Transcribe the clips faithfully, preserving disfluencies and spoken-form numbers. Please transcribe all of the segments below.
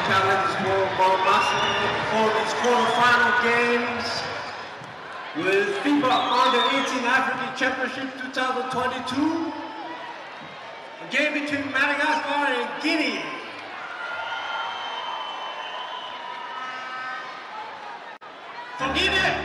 Challenges for basketball for these quarterfinal games with FIBA Under eighteen African Championship twenty twenty-two. A game between Madagascar and Guinea. For Guinea!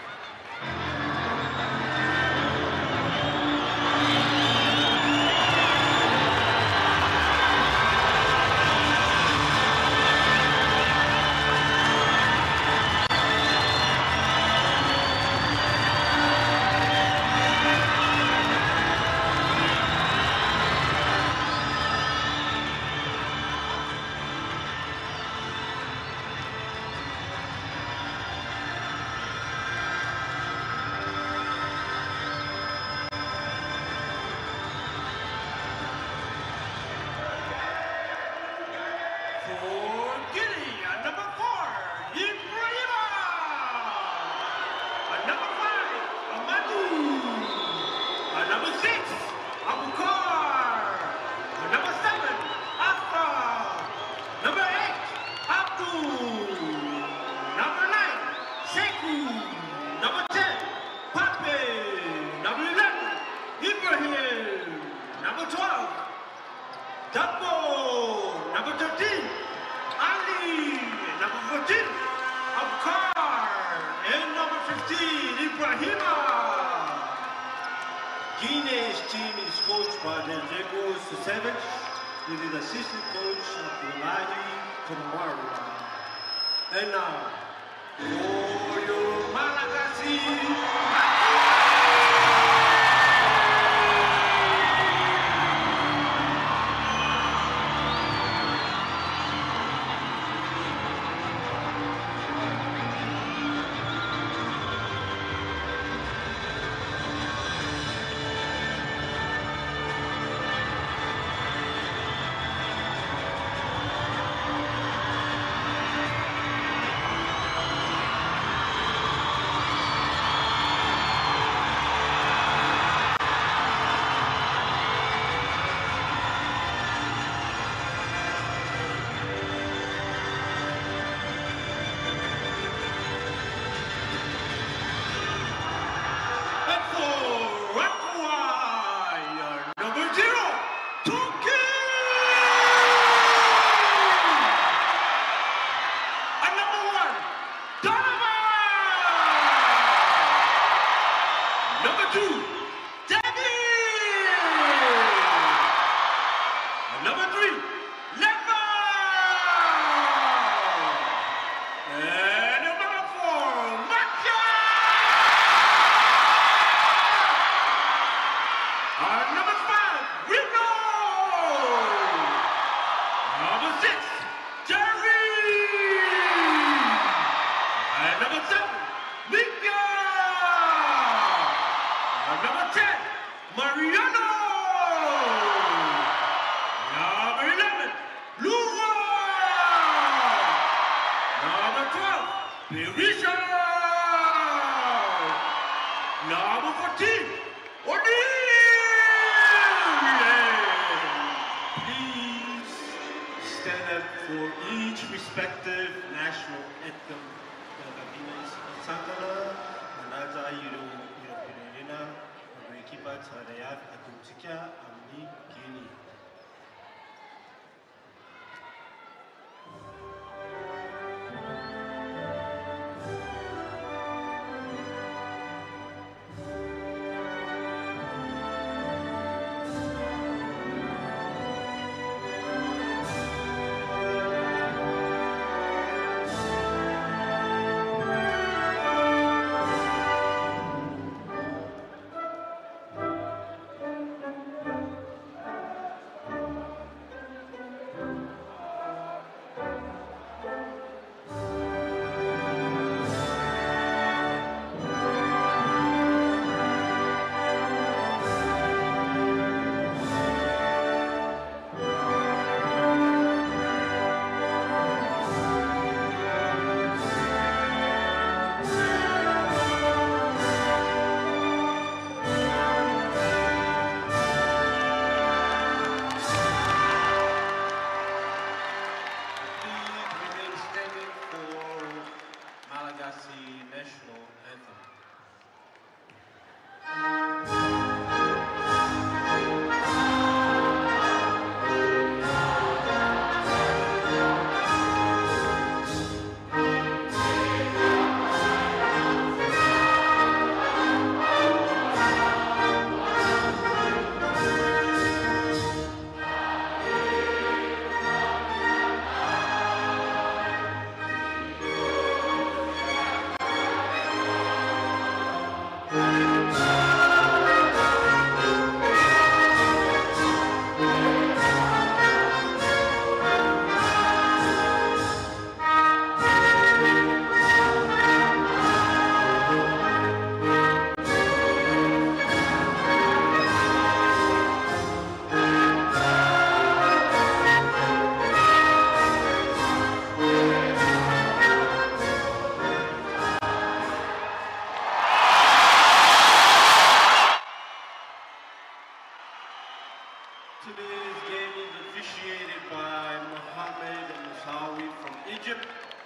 Guinea's team is coached by Diego Susevich, who is the assistant coach of Abdullahi Kamara. And now, for your Malagasy. Egypt,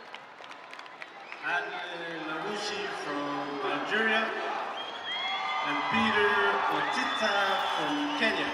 Adley Larouchi from Algeria, and Peter Otita from Kenya.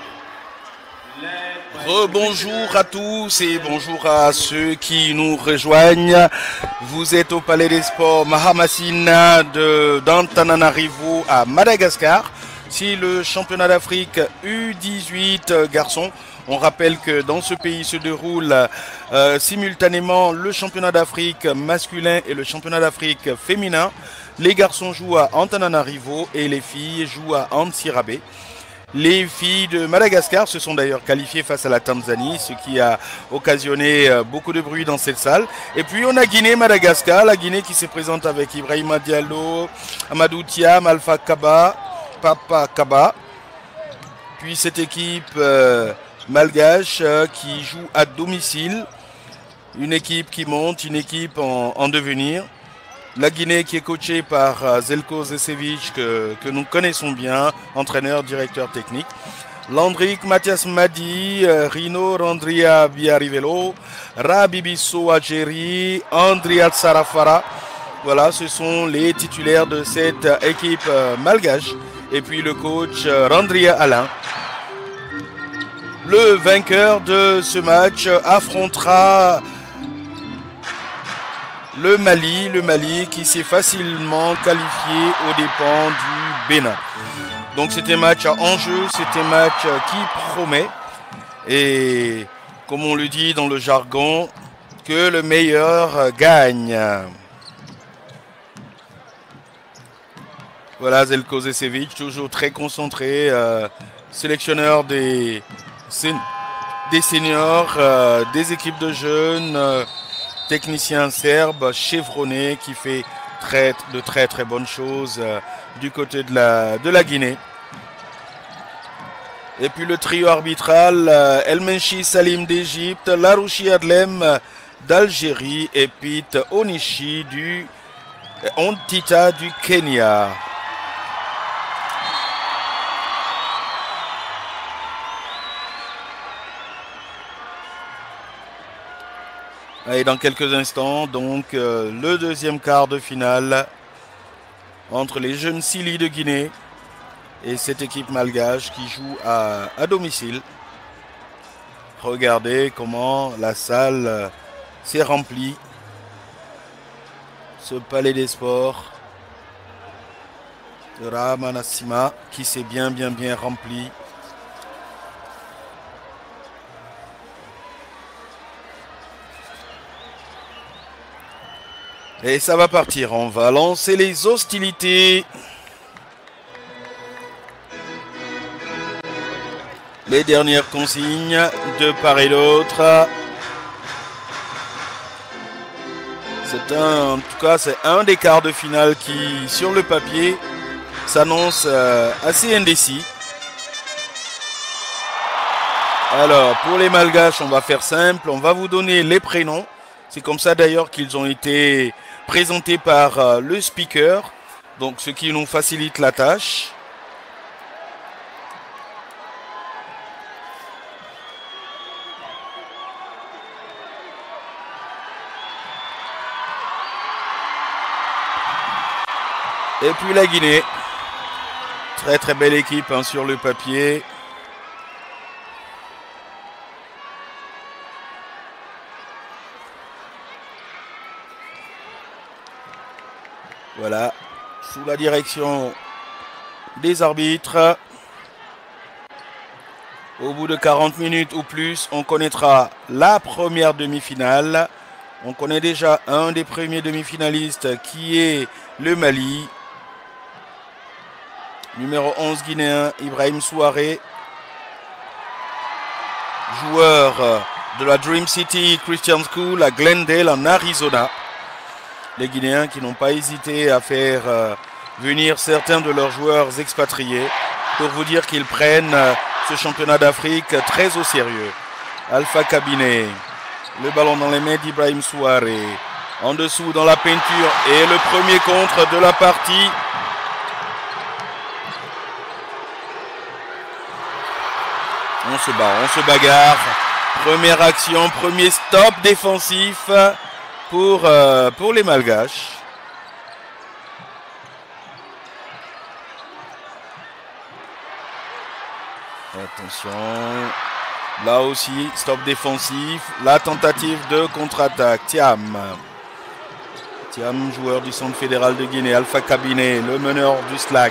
Rebonjour à tous et bonjour à ceux qui nous rejoignent. Vous êtes au Palais des Sports Mahamassina de d'Antananarivo à Madagascar. C'est le championnat d'Afrique U dix-huit garçons. On rappelle que dans ce pays se déroule euh, simultanément le championnat d'Afrique masculin et le championnat d'Afrique féminin. Les garçons jouent à Antananarivo et les filles jouent à Antsirabe. Les filles de Madagascar se sont d'ailleurs qualifiées face à la Tanzanie, ce qui a occasionné beaucoup de bruit dans cette salle. Et puis on a Guinée-Madagascar, la Guinée qui se présente avec Ibrahima Diallo, Amadou Thiam, Alpha Kaba, Papa Kaba. Puis cette équipe euh, malgache euh, qui joue à domicile, une équipe qui monte, une équipe en, en devenir. La Guinée qui est coachée par Zelko Zesevic, que, que nous connaissons bien, entraîneur, directeur technique. Landrick Mathias Madi, Rino Randria Biarivelo, Rabibiso Adjeri, Andria Sarafara. Voilà, ce sont les titulaires de cette équipe malgache. Et puis le coach Randria Alain. Le vainqueur de ce match affrontera le Mali, le Mali qui s'est facilement qualifié aux dépens du Bénin. Donc c'était un match à enjeu, c'était un match qui promet. Et comme on le dit dans le jargon, que le meilleur gagne. Voilà Zelko Zesevic, toujours très concentré, euh, sélectionneur des, des seniors, euh, des équipes de jeunes, euh, technicien serbe chevronné qui fait très, de très très bonnes choses euh, du côté de la, de la Guinée. Et puis le trio arbitral, euh, El Menchi Salim d'Égypte, Larouchi Adlem d'Algérie et Pete Onishi du Ontita du Kenya. Et dans quelques instants, donc, euh, le deuxième quart de finale entre les jeunes Sili de Guinée et cette équipe malgache qui joue à, à domicile. Regardez comment la salle euh, s'est remplie. Ce palais des sports de Ramanassima qui s'est bien, bien, bien rempli. Et ça va partir, on va lancer les hostilités. Les dernières consignes de part et d'autre. C'est un, en tout cas, c'est un des quarts de finale qui, sur le papier, s'annonce euh, assez indécis. Alors, pour les malgaches, on va faire simple, on va vous donner les prénoms. C'est comme ça d'ailleurs qu'ils ont été présentés par euh, le speaker, donc ce qui nous facilite la tâche. Et puis la Guinée, très très belle équipe hein, sur le papier. Voilà, sous la direction des arbitres. Au bout de quarante minutes ou plus, on connaîtra la première demi-finale. On connaît déjà un des premiers demi-finalistes qui est le Mali. Numéro onze guinéen, Ibrahim Souaré. Joueur de la Dream City Christian School à Glendale en Arizona. Les Guinéens qui n'ont pas hésité à faire euh, venir certains de leurs joueurs expatriés pour vous dire qu'ils prennent euh, ce championnat d'Afrique très au sérieux. Alpha Cabinet, le ballon dans les mains d'Ibrahim Souaré. En dessous dans la peinture et le premier contre de la partie. On se bat, on se bagarre. Première action, premier stop défensif. pour, euh, pour les Malgaches. Attention. Là aussi, stop défensif. La tentative de contre-attaque. Thiam. Thiam, joueur du Centre fédéral de Guinée. Alpha Cabinet, le meneur du Slack.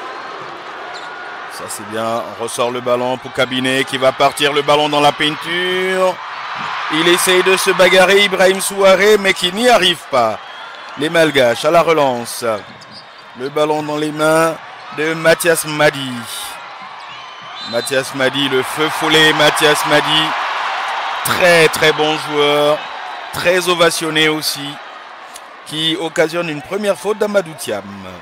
Ça c'est bien. On ressort le ballon pour Cabinet qui va partir le ballon dans la peinture. Il essaye de se bagarrer, Ibrahim Souaré, mais qui n'y arrive pas. Les Malgaches à la relance. Le ballon dans les mains de Mathias Madi. Mathias Madi, le feu follet Mathias Madi. Très très bon joueur. Très ovationné aussi. Qui occasionne une première faute d'Amadou Thiam.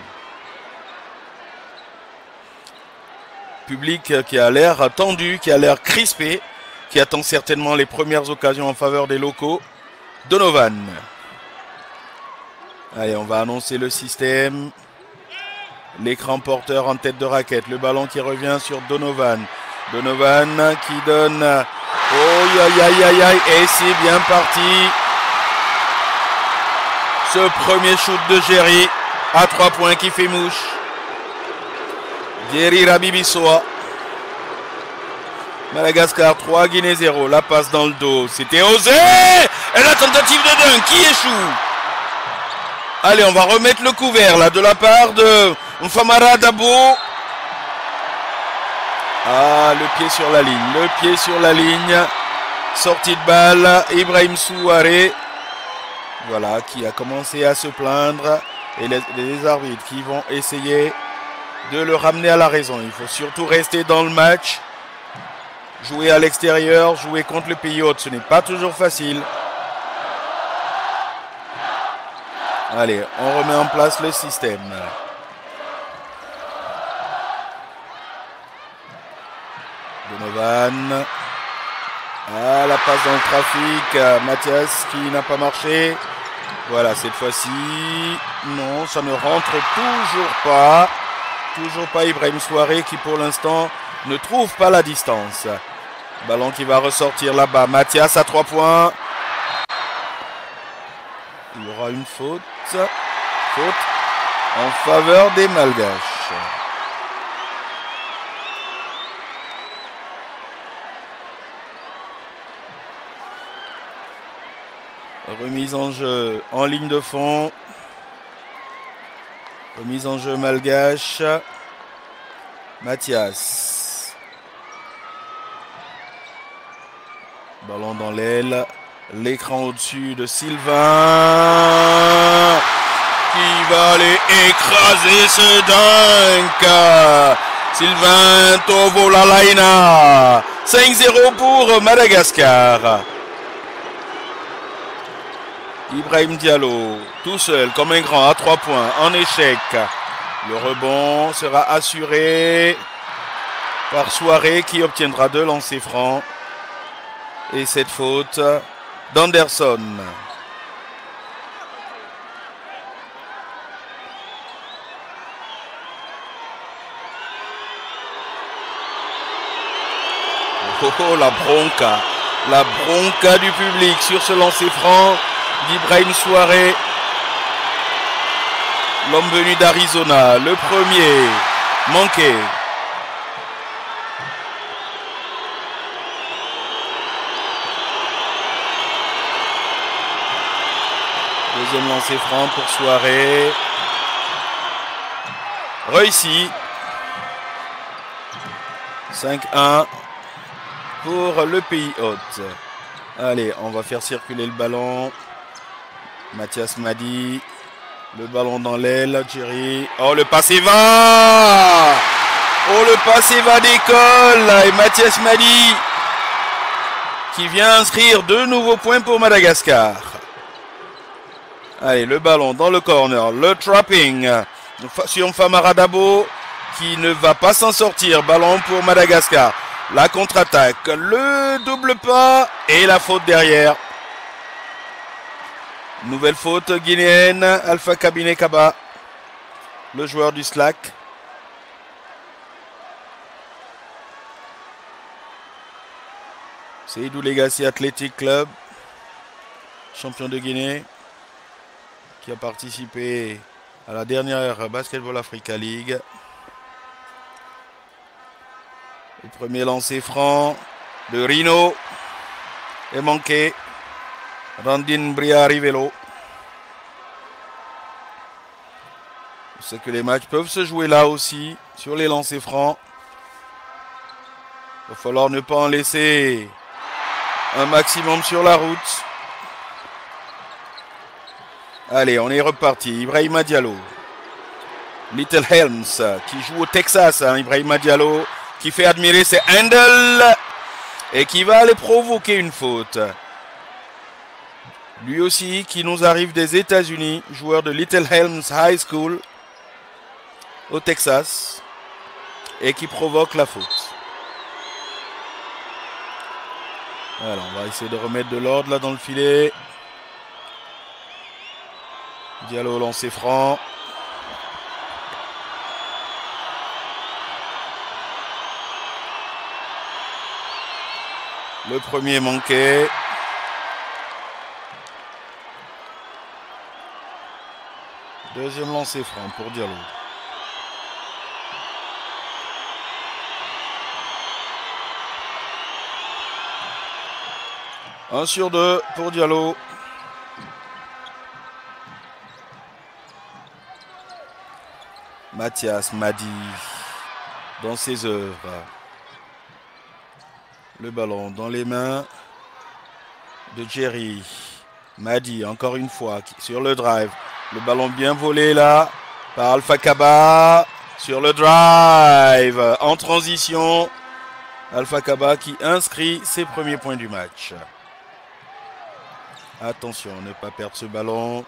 Public qui a l'air tendu, qui a l'air crispé, qui attend certainement les premières occasions en faveur des locaux. Donovan. Allez, on va annoncer le système. L'écran porteur en tête de raquette. Le ballon qui revient sur Donovan. Donovan qui donne... Oh, aïe, aïe, aïe, aïe. Et c'est bien parti. Ce premier shoot de Jerry à trois points qui fait mouche. Jerry Rabibisoa. Madagascar trois, Guinée zéro. La passe dans le dos. C'était osé. Et la tentative de dunk qui échoue. Allez, on va remettre le couvert là de la part de Mfamara Dabo. Ah, le pied sur la ligne. Le pied sur la ligne. Sortie de balle. Ibrahim Souaré. Voilà, qui a commencé à se plaindre. Et les, les arbitres qui vont essayer de le ramener à la raison. Il faut surtout rester dans le match. Jouer à l'extérieur, jouer contre le pays hôte, ce n'est pas toujours facile. Allez, on remet en place le système. Donovan. Ah, la passe dans le trafic. Mathias qui n'a pas marché. Voilà, cette fois-ci. Non, ça ne rentre toujours pas. Toujours pas Ibrahim Souaré qui pour l'instant ne trouve pas la distance. Ballon qui va ressortir là-bas. Mathias à trois points. Il y aura une faute. Faute en faveur des Malgaches. Remise en jeu en ligne de fond. Remise en jeu Malgache. Mathias. Ballon dans l'aile. L'écran au-dessus de Sylvain. Qui va aller écraser ce dunk. Sylvain Tovolalaina. cinq zéro pour Madagascar. Ibrahim Diallo, tout seul, comme un grand, à trois points, en échec. Le rebond sera assuré par Souaré qui obtiendra deux lancers francs. Et cette faute d'Anderson. Oh, oh, la bronca. La bronca du public sur ce lancer franc d'Ibrahim Souaré. L'homme venu d'Arizona. Le premier manqué. Deuxième lancer franc pour Souaré. Réussi. cinq un pour le pays hôte. Allez, on va faire circuler le ballon. Mathias Madi. Le ballon dans l'aile. Jerry. Oh, le passé va. Oh, le passé va d'école. Et Mathias Madi qui vient inscrire deux nouveaux points pour Madagascar. Allez, le ballon dans le corner. Le trapping sur Mfamara Dabo qui ne va pas s'en sortir. Ballon pour Madagascar. La contre-attaque. Le double pas et la faute derrière. Nouvelle faute guinéenne. Alpha Cabinet Kaba. Le joueur du Slack. Seydou Legacy Athletic Club. Champion de Guinée. qui a participé à la dernière Basketball Africa League. Le premier lancer franc de Rino est manqué. Randin Bria-Rivelo. C'est que les matchs peuvent se jouer là aussi, sur les lancers francs. Il va falloir ne pas en laisser un maximum sur la route. Allez, on est reparti. Ibrahima Diallo. Little Helms qui joue au Texas. Hein. Ibrahima Diallo qui fait admirer ses handles et qui va aller provoquer une faute. Lui aussi qui nous arrive des États-Unis, joueur de Little Helms High School au Texas et qui provoque la faute. Alors on va essayer de remettre de l'ordre là dans le filet. Diallo lancé franc. Le premier manqué. Deuxième lancé franc pour Diallo. Un sur deux pour Diallo. Mathias Madi dans ses œuvres. Le ballon dans les mains de Jerry. Madi encore une fois sur le drive. Le ballon bien volé là par Alpha Kaba sur le drive. En transition, Alpha Kaba qui inscrit ses premiers points du match. Attention, ne pas perdre ce ballon.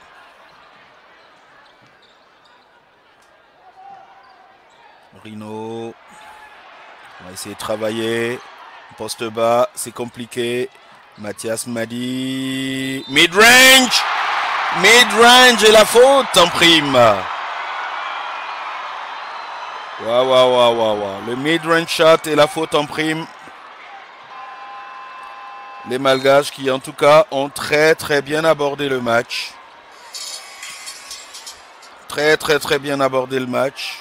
Rino. On va essayer de travailler. Poste bas, c'est compliqué. Mathias Madi. Mid-range. Mid-range et la faute en prime. Waouh, waouh, waouh, waouh. Le mid-range shot et la faute en prime. Les Malgaches qui en tout cas ont très très bien abordé le match. Très très très bien abordé le match.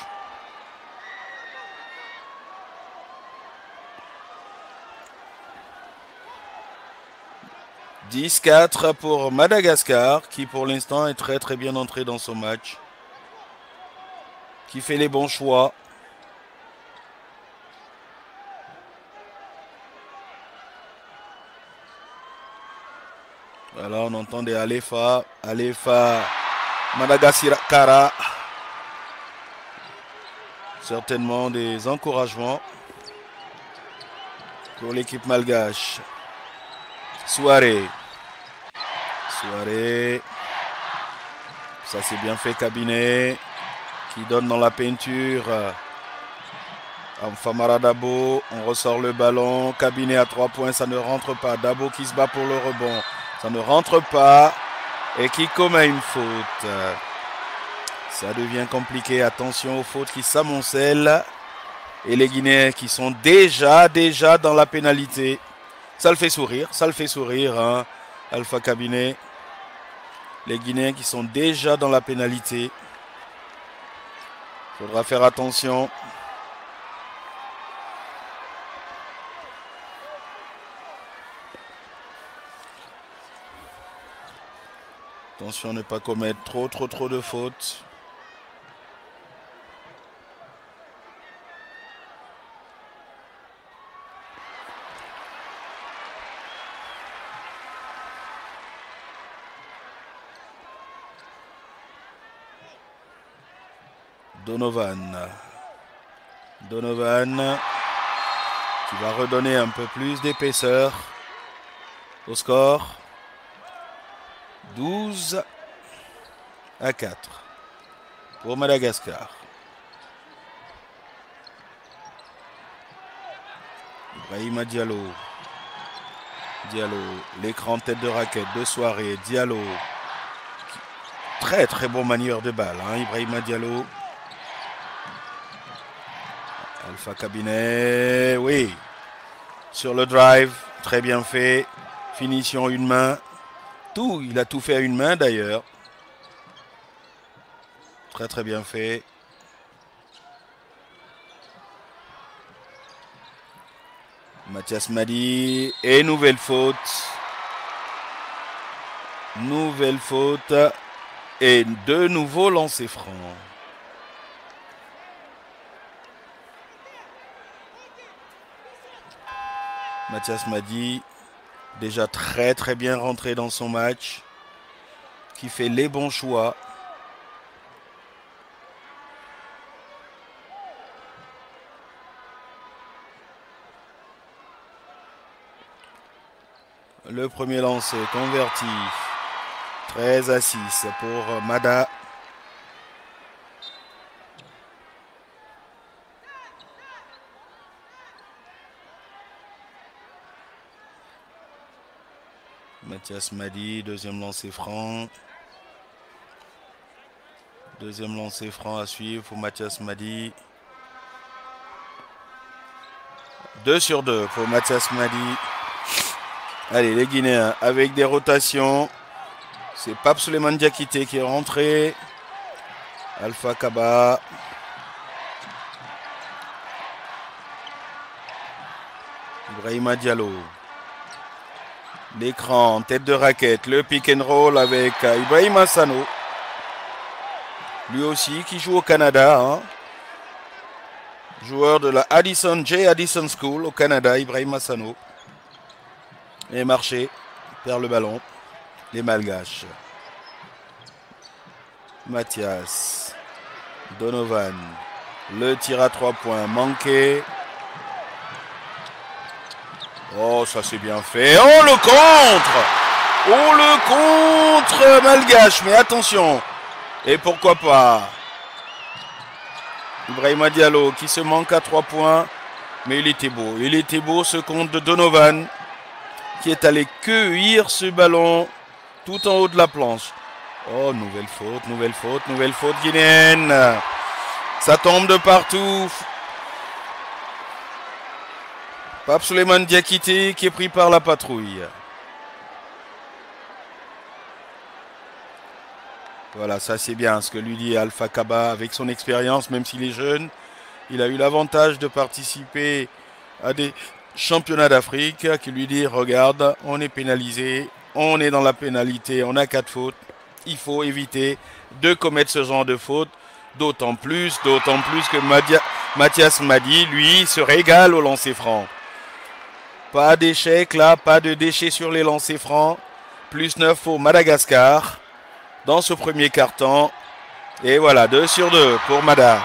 dix quatre pour Madagascar qui pour l'instant est très très bien entré dans son match. Qui fait les bons choix. Voilà, on entend des Alefa, Alefa, Madagascar. Certainement des encouragements pour l'équipe malgache. Soirée. Soirée. Ça c'est bien fait, Cabinet. Qui donne dans la peinture. Famara Dabo. On ressort le ballon. Cabinet à trois points. Ça ne rentre pas. Dabo qui se bat pour le rebond. Ça ne rentre pas. Et qui commet une faute. Ça devient compliqué. Attention aux fautes qui s'amoncellent. Et les Guinéens qui sont déjà, déjà dans la pénalité. Ça le fait sourire. Ça le fait sourire. Hein, Alpha Cabinet. Les Guinéens qui sont déjà dans la pénalité. Il faudra faire attention. Attention à ne pas commettre trop, trop, trop de fautes. Donovan. Donovan qui va redonner un peu plus d'épaisseur au score. douze à quatre pour Madagascar. Ibrahima Diallo. Diallo, l'écran tête de raquette de soirée. Diallo. Très très bon manieur de balle. Hein, Ibrahima Diallo. Alpha Cabinet, oui. Sur le drive, très bien fait. Finition une main. Tout, il a tout fait à une main d'ailleurs. Très très bien fait. Mathias Madi. Et nouvelle faute. Nouvelle faute. Et de nouveau lancer franc. Mathias Madi, déjà très très bien rentré dans son match, qui fait les bons choix. Le premier lancer converti. treize à six pour Mada. Mathias Madi, deuxième lancer franc. Deuxième lancer franc à suivre pour Mathias Madi. deux sur deux pour Mathias Madi. Allez, les Guinéens avec des rotations. C'est Pape Souleymane Diakité qui est rentré. Alpha Kaba. Ibrahima Diallo. L'écran, tête de raquette, le pick and roll avec Ibrahima Sano. Lui aussi qui joue au Canada. Hein. Joueur de la Addison J. Addison School au Canada, Ibrahima Sano. Et marché, perd le ballon. Les Malgaches. Mathias. Donovan. Le tir à trois points manqué. Oh, ça c'est bien fait. Oh, le contre! Oh, le contre malgache. Mais attention. Et pourquoi pas? Ibrahima Diallo qui se manque à trois points. Mais il était beau. Il était beau ce contre de Donovan. Qui est allé cueillir ce ballon tout en haut de la planche. Oh, nouvelle faute, nouvelle faute, nouvelle faute guinéenne. Ça tombe de partout. Pape Souleymane Diakité qui est pris par la patrouille. Voilà, ça c'est bien ce que lui dit Alpha Kaba avec son expérience, même s'il est jeune. Il a eu l'avantage de participer à des championnats d'Afrique qui lui dit, regarde, on est pénalisé, on est dans la pénalité, on a quatre fautes. Il faut éviter de commettre ce genre de fautes. D'autant plus, d'autant plus que Madia, Mathias Madi, lui, se régale au lancer franc. Pas d'échec là, pas de déchets sur les lancers francs. Plus neuf pour Madagascar dans ce premier quart-temps. Et voilà, deux sur deux pour Mada.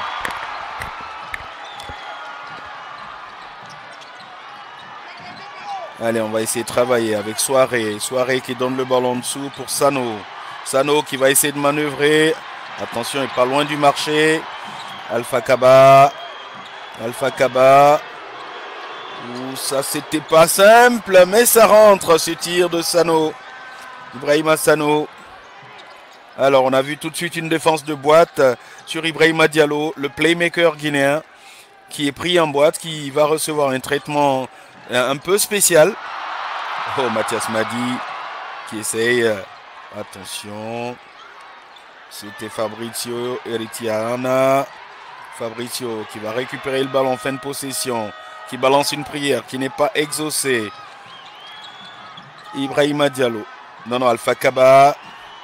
Allez, on va essayer de travailler avec Soirée. Soirée qui donne le ballon en dessous pour Sano. Sano qui va essayer de manœuvrer. Attention, il n'est pas loin du marché. Alpha Kaba. Alpha Kaba. Ouh, ça, c'était pas simple, mais ça rentre, ce tir de Sano. Ibrahima Sano. Alors, on a vu tout de suite une défense de boîte sur Ibrahima Diallo, le playmaker guinéen, qui est pris en boîte, qui va recevoir un traitement un peu spécial. Oh, Mathias Madi qui essaye. Attention. C'était Fabrizio Eritiana. Fabrizio qui va récupérer le ballon en fin de possession. Qui balance une prière qui n'est pas exaucée. Ibrahima Diallo. Non, non, Alpha Kaba.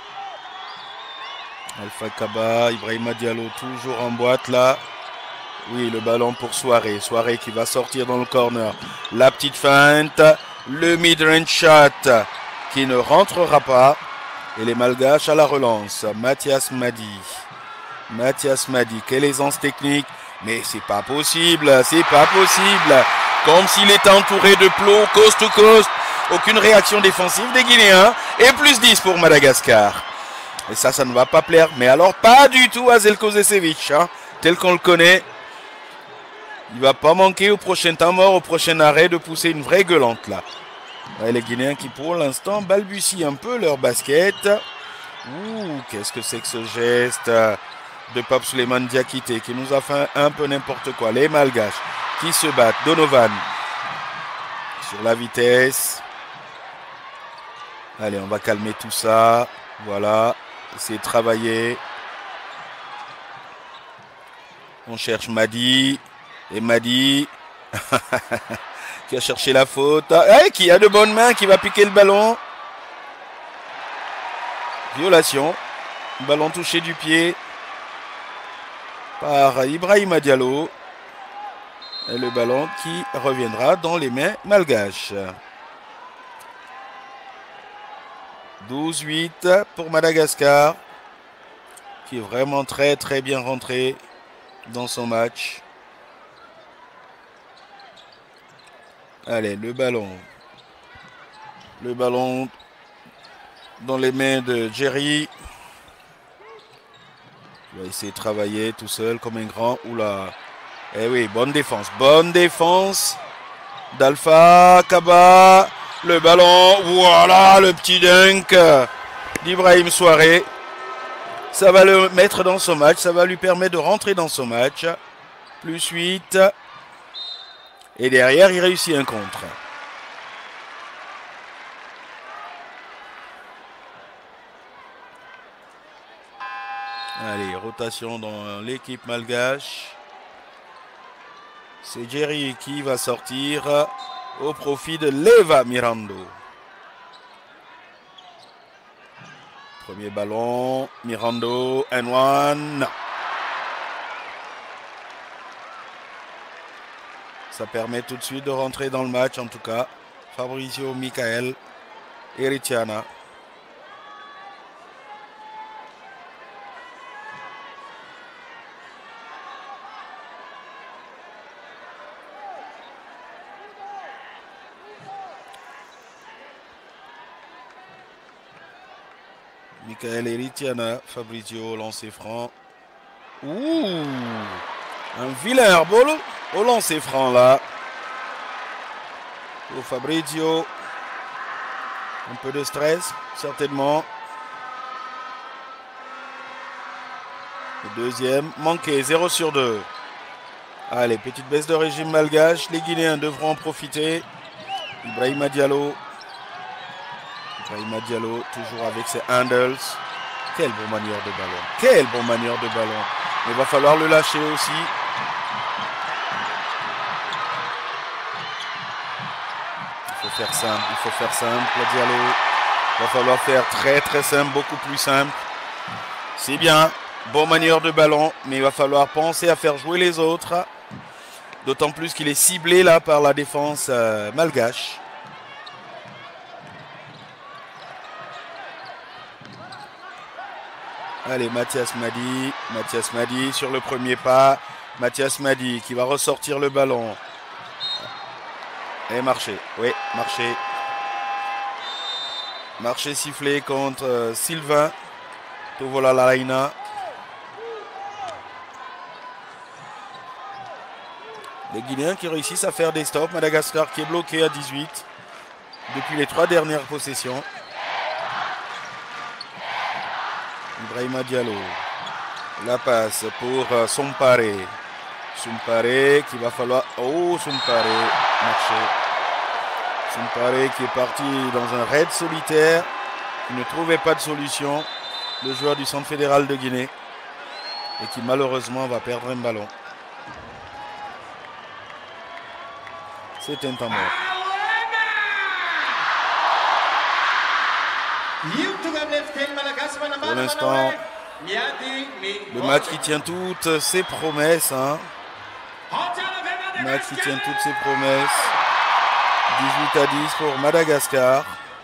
Alpha Kaba. Ibrahima Diallo toujours en boîte là. Oui, le ballon pour Soirée. Soirée qui va sortir dans le corner. La petite feinte. Le mid-range shot qui ne rentrera pas. Et les Malgaches à la relance. Mathias Madi. Mathias Madi. Quelle aisance technique. Mais c'est pas possible. C'est pas possible. Comme s'il était entouré de plots coast to coast. Aucune réaction défensive des Guinéens. Et plus dix pour Madagascar. Et ça, ça ne va pas plaire. Mais alors, pas du tout à Zeljko Zečević. Hein, tel qu'on le connaît. Il ne va pas manquer au prochain temps mort, au prochain arrêt, de pousser une vraie gueulante là. Ouais, les Guinéens qui pour l'instant balbutient un peu leur basket. Ouh, qu'est-ce que c'est que ce geste de Pape Souleymane Diakité qui nous a fait un peu n'importe quoi. Les Malgaches qui se battent. Donovan sur la vitesse. Allez, on va calmer tout ça. Voilà, essayer de travailler. On cherche Madi. Et Madi qui a cherché la faute. Eh, qui a de bonnes mains, qui va piquer le ballon. Violation. Ballon touché du pied par Ibrahima Diallo. Et le ballon qui reviendra dans les mains malgaches. douze huit pour Madagascar, qui est vraiment très très bien rentré dans son match. Allez, le ballon. Le ballon dans les mains de Jerry. Il va essayer de travailler tout seul comme un grand. Oula. Eh oui, bonne défense. Bonne défense d'Alpha Kaba. Le ballon. Voilà le petit dunk d'Ibrahim Souaré. Ça va le mettre dans son match. Ça va lui permettre de rentrer dans son match. Plus huit. Et derrière, il réussit un contre. Allez, rotation dans l'équipe malgache. C'est Jerry qui va sortir au profit de Leva Mirando. Premier ballon, Mirando, and one. Ça permet tout de suite de rentrer dans le match, en tout cas. Fabrizio, Michael et Ritiana. Michael et Ritiana. Fabrizio, lancé franc. Ouh, un vilain airball au lancer franc là. Pour Fabrizio. Un peu de stress, certainement. Le deuxième, manqué, zéro sur deux. Allez, petite baisse de régime malgache. Les Guinéens devront en profiter. Ibrahima Diallo. Ibrahima Diallo, toujours avec ses handles. Quelle bonne manière de ballon. Quelle bonne manière de ballon. Mais il va falloir le lâcher aussi. Il faut faire simple, il faut faire simple, Diallo. Il va falloir faire très très simple, beaucoup plus simple. C'est bien, bonne manière de ballon, mais il va falloir penser à faire jouer les autres. D'autant plus qu'il est ciblé là par la défense euh, malgache. Allez, Mathias Madi. Mathias Madi sur le premier pas. Mathias Madi qui va ressortir le ballon. Et marcher. Oui, marcher. Marcher sifflé contre euh, Sylvain. Tovola Lalaina. Les Guinéens qui réussissent à faire des stops. Madagascar qui est bloqué à dix-huit depuis les trois dernières possessions. Ibrahima Diallo. La passe pour uh, Sompare. Sompare qui va falloir... Oh, Sompare. Marcher. Sompare qui est parti dans un raid solitaire. Qui ne trouvait pas de solution. Le joueur du Centre fédéral de Guinée. Et qui malheureusement va perdre un ballon. C'est un temps mort. Pour l'instant, le match qui tient toutes ses promesses. Hein. Le match qui tient toutes ses promesses. dix-huit à dix pour Madagascar.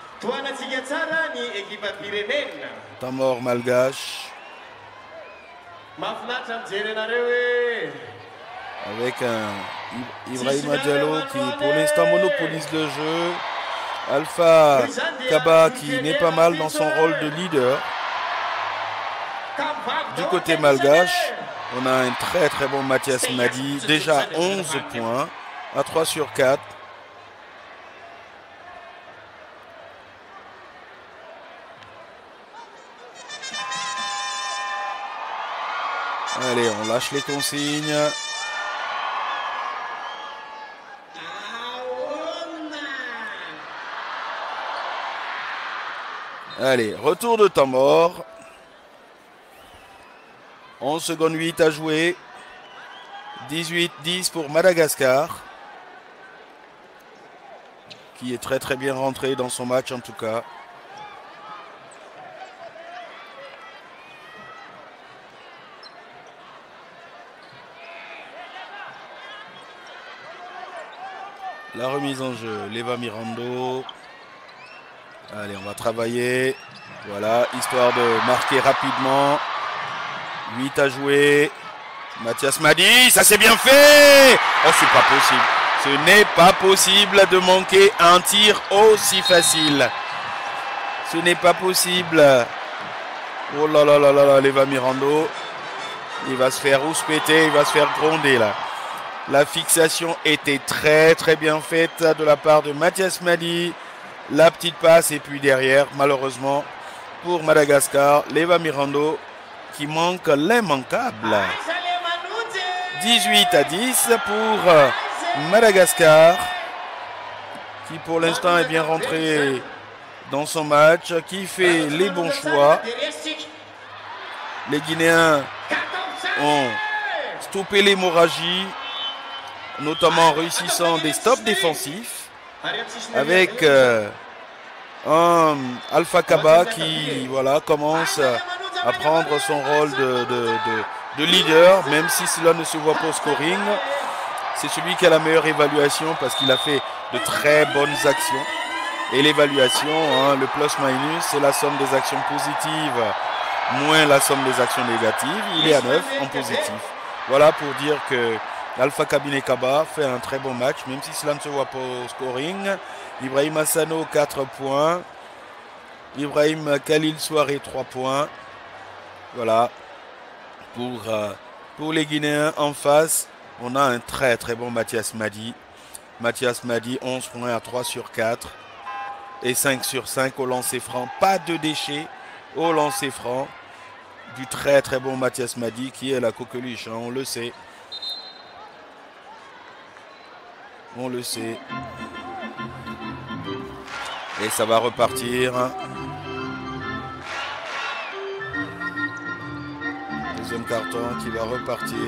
Temps mort malgache. Avec un Ibrahima Diallo qui pour l'instant monopolise le jeu. Alpha Kaba qui n'est pas mal dans son rôle de leader. Du côté malgache, on a un très très bon Mathias Madi. Déjà onze points à trois sur quatre. Allez, on lâche les consignes. Allez, retour de temps mort. onze secondes huit à jouer. dix-huit dix pour Madagascar, qui est très très bien rentré dans son match en tout cas. La remise en jeu, Leva Mirando. Allez, on va travailler. Voilà, histoire de marquer rapidement. huit à jouer. Mathias Madi, ça c'est bien fait. Oh, c'est pas possible. Ce n'est pas possible de manquer un tir aussi facile. Ce n'est pas possible. Oh là là là là là, Leva Mirando. Il va se faire rouspéter, il va se faire gronder là. La fixation était très très bien faite de la part de Mathias Madi. La petite passe et puis derrière, malheureusement, pour Madagascar, Leva Mirando qui manque l'immanquable. dix-huit à dix pour Madagascar, qui pour l'instant est bien rentré dans son match, qui fait les bons choix. Les Guinéens ont stoppé l'hémorragie, notamment en réussissant des stops défensifs, avec euh, un Alpha Kaba qui voilà, commence à prendre son rôle de, de, de, de leader, même si cela ne se voit pas au scoring. C'est celui qui a la meilleure évaluation parce qu'il a fait de très bonnes actions. Et l'évaluation, hein, le plus-minus, c'est la somme des actions positives moins la somme des actions négatives. Il est à neuf en positif. Voilà pour dire que Alpha Kabine Kaba fait un très bon match, même si cela ne se voit pas au scoring. Ibrahim Hassano, quatre points. Ibrahim Khalil Soare, trois points. Voilà. Pour, euh, pour les Guinéens en face, on a un très très bon Mathias Madi. Mathias Madi, onze points à trois sur quatre. Et cinq sur cinq au lancer franc. Pas de déchets au lancer franc. Du très très bon Mathias Madi qui est la coqueluche, hein, on le sait. On le sait. Et ça va repartir. Deuxième carton qui va repartir.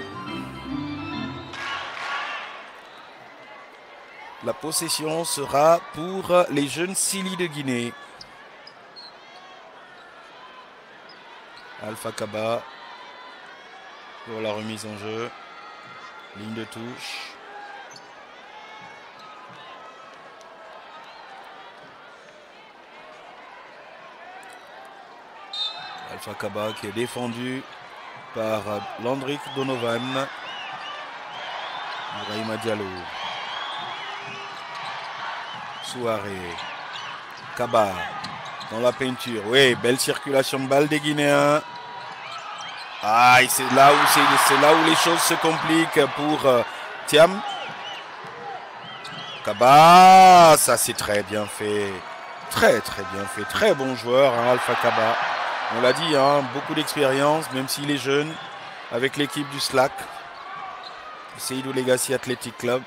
La possession sera pour les jeunes Sili de Guinée. Alpha Kaba pour la remise en jeu. Ligne de touche. Alpha Kaba qui est défendu par Landrick Donovan. Ibrahima Diallo. Soirée. Kaba dans la peinture. Oui, belle circulation de balle des Guinéens. Ah, c'est là où c'est là où les choses se compliquent pour euh, Thiam. Kaba, ça c'est très bien fait. Très très bien fait. Très bon joueur, hein, Alpha Kaba. On l'a dit, hein, beaucoup d'expérience, même s'il est jeune, avec l'équipe du S L A C, Seydou Legacy Athletic Club.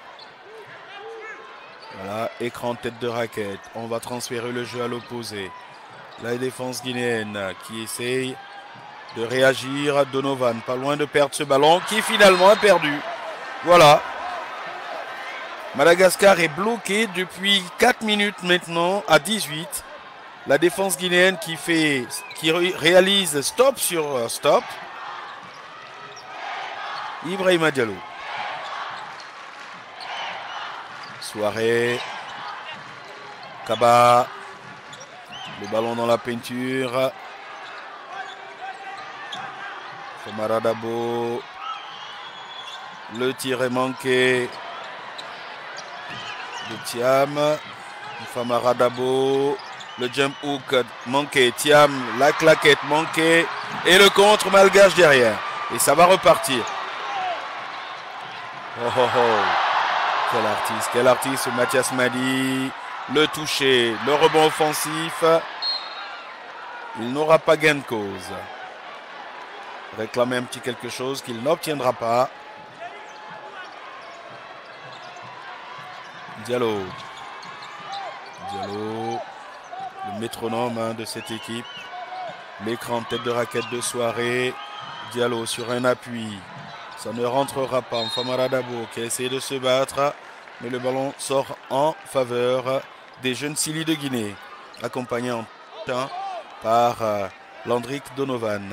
Voilà, écran tête de raquette. On va transférer le jeu à l'opposé. La défense guinéenne qui essaye de réagir. Donovan, pas loin de perdre ce ballon, qui finalement a perdu. Voilà. Madagascar est bloqué depuis quatre minutes maintenant à dix-huit. La défense guinéenne qui fait, qui réalise stop sur stop. Ibrahima Diallo. Soirée. Kaba. Le ballon dans la peinture. Famara Dabo. Le tir est manqué de Thiam. Famara Dabo. Le jump hook manqué. Thiam, la claquette manquée. Et le contre malgache derrière. Et ça va repartir. Oh oh oh. Quel artiste, quel artiste Mathias Madi. Le toucher, le rebond offensif. Il n'aura pas gain de cause. Réclamer un petit quelque chose qu'il n'obtiendra pas. Diallo. Diallo. Le métronome hein, de cette équipe. L'écran tête de raquette de Soirée. Diallo sur un appui. Ça ne rentrera pas. Famara Dabo qui a essayé de se battre. Mais le ballon sort en faveur des jeunes Silly de Guinée. Accompagné en par euh, Landrick Donovan.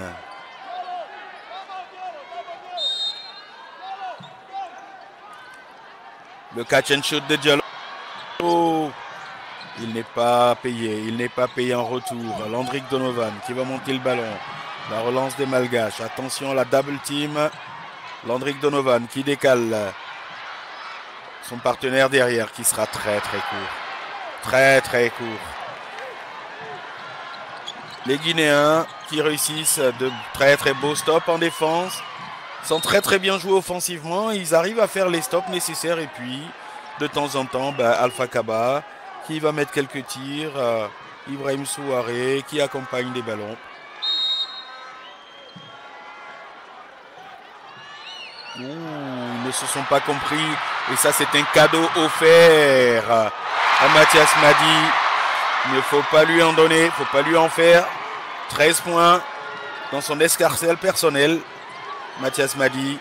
Le catch and shoot de Diallo. Oh, il n'est pas payé. Il n'est pas payé en retour. Landrick Donovan qui va monter le ballon. La relance des Malgaches. Attention, la double team. Landrick Donovan qui décale son partenaire derrière qui sera très très court. Très très court. Les Guinéens qui réussissent de très très beaux stops en défense. Sont très très bien joués offensivement. Ils arrivent à faire les stops nécessaires. Et puis, de temps en temps, bah, Alpha Kaba qui va mettre quelques tirs. Euh, Ibrahim Souaré qui accompagne les ballons. Ouh, ils ne se sont pas compris. Et ça, c'est un cadeau offert à Mathias Madi. Il ne faut pas lui en donner. Il ne faut pas lui en faire. treize points dans son escarcelle personnel. Mathias Madi.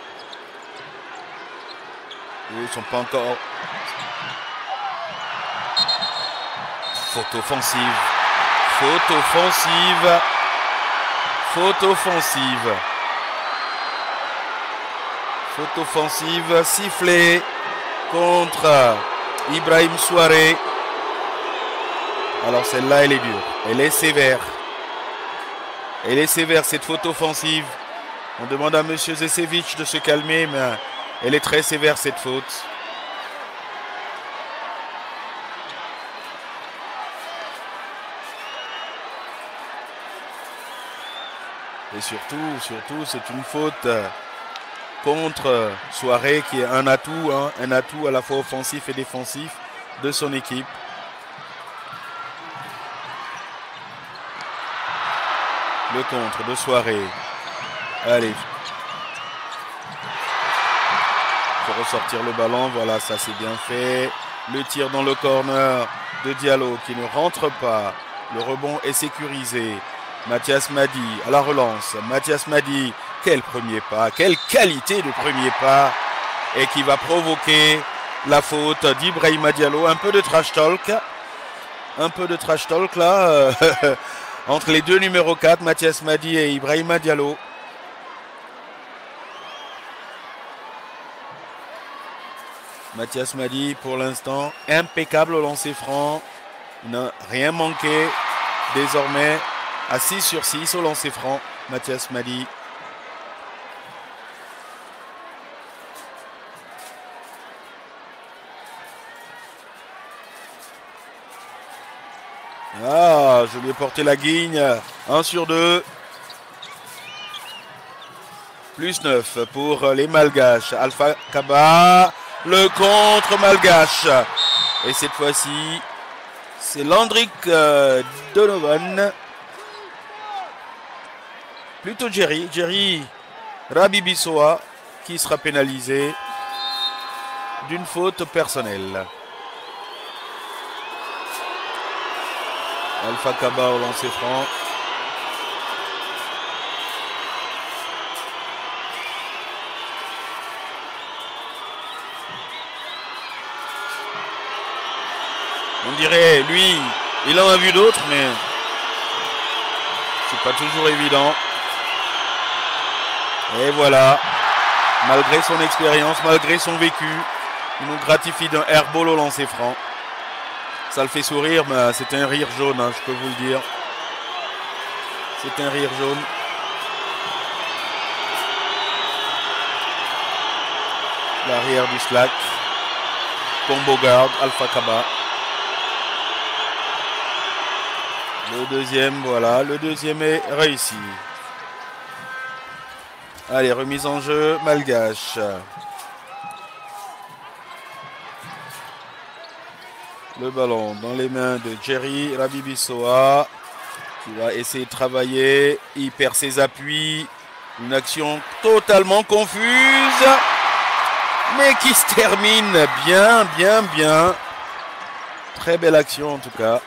Ils ne sont pas encore. Faute offensive. Faute offensive. Faute offensive. Faute offensive. Sifflé contre Ibrahim Souaré. Alors celle-là, elle est dure. Elle est sévère. Elle est sévère, cette faute offensive. On demande à M. Zesevich de se calmer, mais elle est très sévère, cette faute. Et surtout, surtout, c'est une faute contre Souaré, qui est un atout, hein, un atout à la fois offensif et défensif de son équipe. Le contre de Souaré. Allez. Il faut ressortir le ballon. Voilà, ça c'est bien fait. Le tir dans le corner de Diallo qui ne rentre pas. Le rebond est sécurisé. Mathias Madi à la relance. Mathias Madi, quel premier pas. Quelle qualité de premier pas. Et qui va provoquer la faute d'Ibrahima Diallo. Un peu de trash talk. Un peu de trash talk là. Entre les deux numéros quatre, Mathias Madi et Ibrahima Diallo. Mathias Madi, pour l'instant, impeccable au lancer franc. Il n'a rien manqué. Désormais, à six sur six au lancer franc, Mathias Madi. Ah, je lui ai porté la guigne. un sur deux. Plus neuf pour les Malgaches. Alpha Kaba. Le contre Malgache. Et cette fois-ci, c'est Landrick euh, Donovan. Plutôt Jerry. Jerry Rabibissoa qui sera pénalisé d'une faute personnelle. Alpha Kaba au lancer franc. On dirait, lui, il en a vu d'autres, mais c'est pas toujours évident. Et voilà, malgré son expérience, malgré son vécu, il nous gratifie d'un airball au lancer franc. Ça le fait sourire, mais c'est un rire jaune, hein, je peux vous le dire. C'est un rire jaune. L'arrière du slack. Combo guard, Alpha Kaba. Le deuxième, voilà, le deuxième est réussi. Allez, remise en jeu, Malgache. Le ballon dans les mains de Jerry Rabibissoa qui va essayer de travailler. Il perd ses appuis. Une action totalement confuse, mais qui se termine bien, bien, bien. Très belle action en tout cas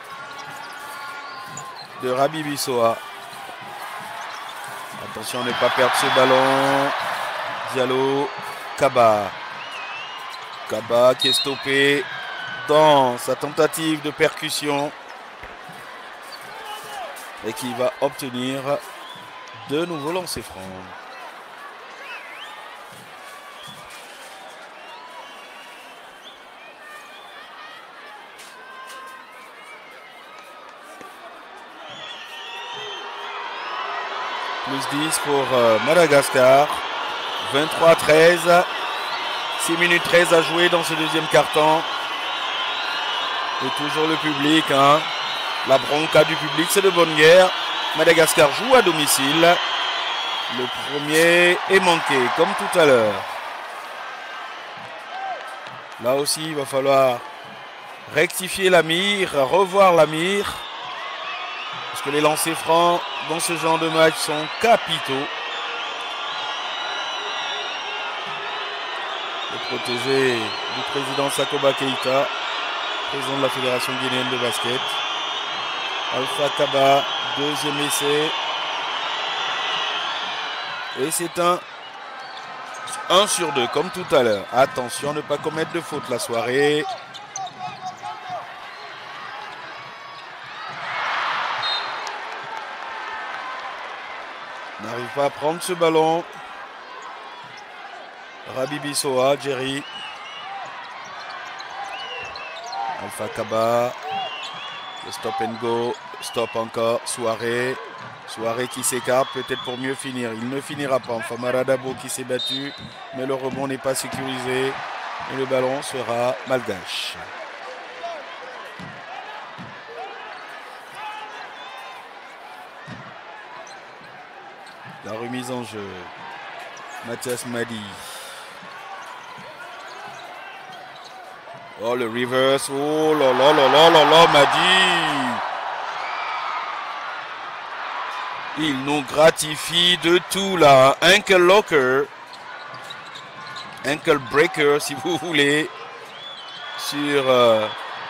de Rabibissoa. Attention à ne pas perdre ce ballon. Diallo, Kaba. Kaba qui est stoppé dans sa tentative de percussion et qui va obtenir de nouveaux lancers francs. Plus dix pour euh, Madagascar. vingt-trois à treize. six minutes treize à jouer dans ce deuxième quart-temps. Et toujours le public. Hein. La bronca du public, c'est de bonne guerre. Madagascar joue à domicile. Le premier est manqué, comme tout à l'heure. Là aussi, il va falloir rectifier la mire, revoir la mire. Parce que les lancers francs dans ce genre de match sont capitaux. Le protégé du président Sakoba Keita, président de la Fédération guinéenne de basket. Alpha Kaba, deuxième essai. Et c'est un un sur deux, comme tout à l'heure. Attention à ne pas commettre de faute la soirée. N'arrive pas à prendre ce ballon. Rabibi Soa, Jerry. Alpha Kaba. Le stop and go. Stop encore. Soirée. Soirée qui s'écarte peut-être pour mieux finir. Il ne finira pas. Enfin, Maradabo qui s'est battu. Mais le rebond n'est pas sécurisé. Et le ballon sera malgache. La remise en jeu. Mathias Madi. Oh, le reverse. Oh là là là là là là, Madi. Il nous gratifie de tout là. Ankle locker. Ankle breaker, si vous voulez. Sur euh,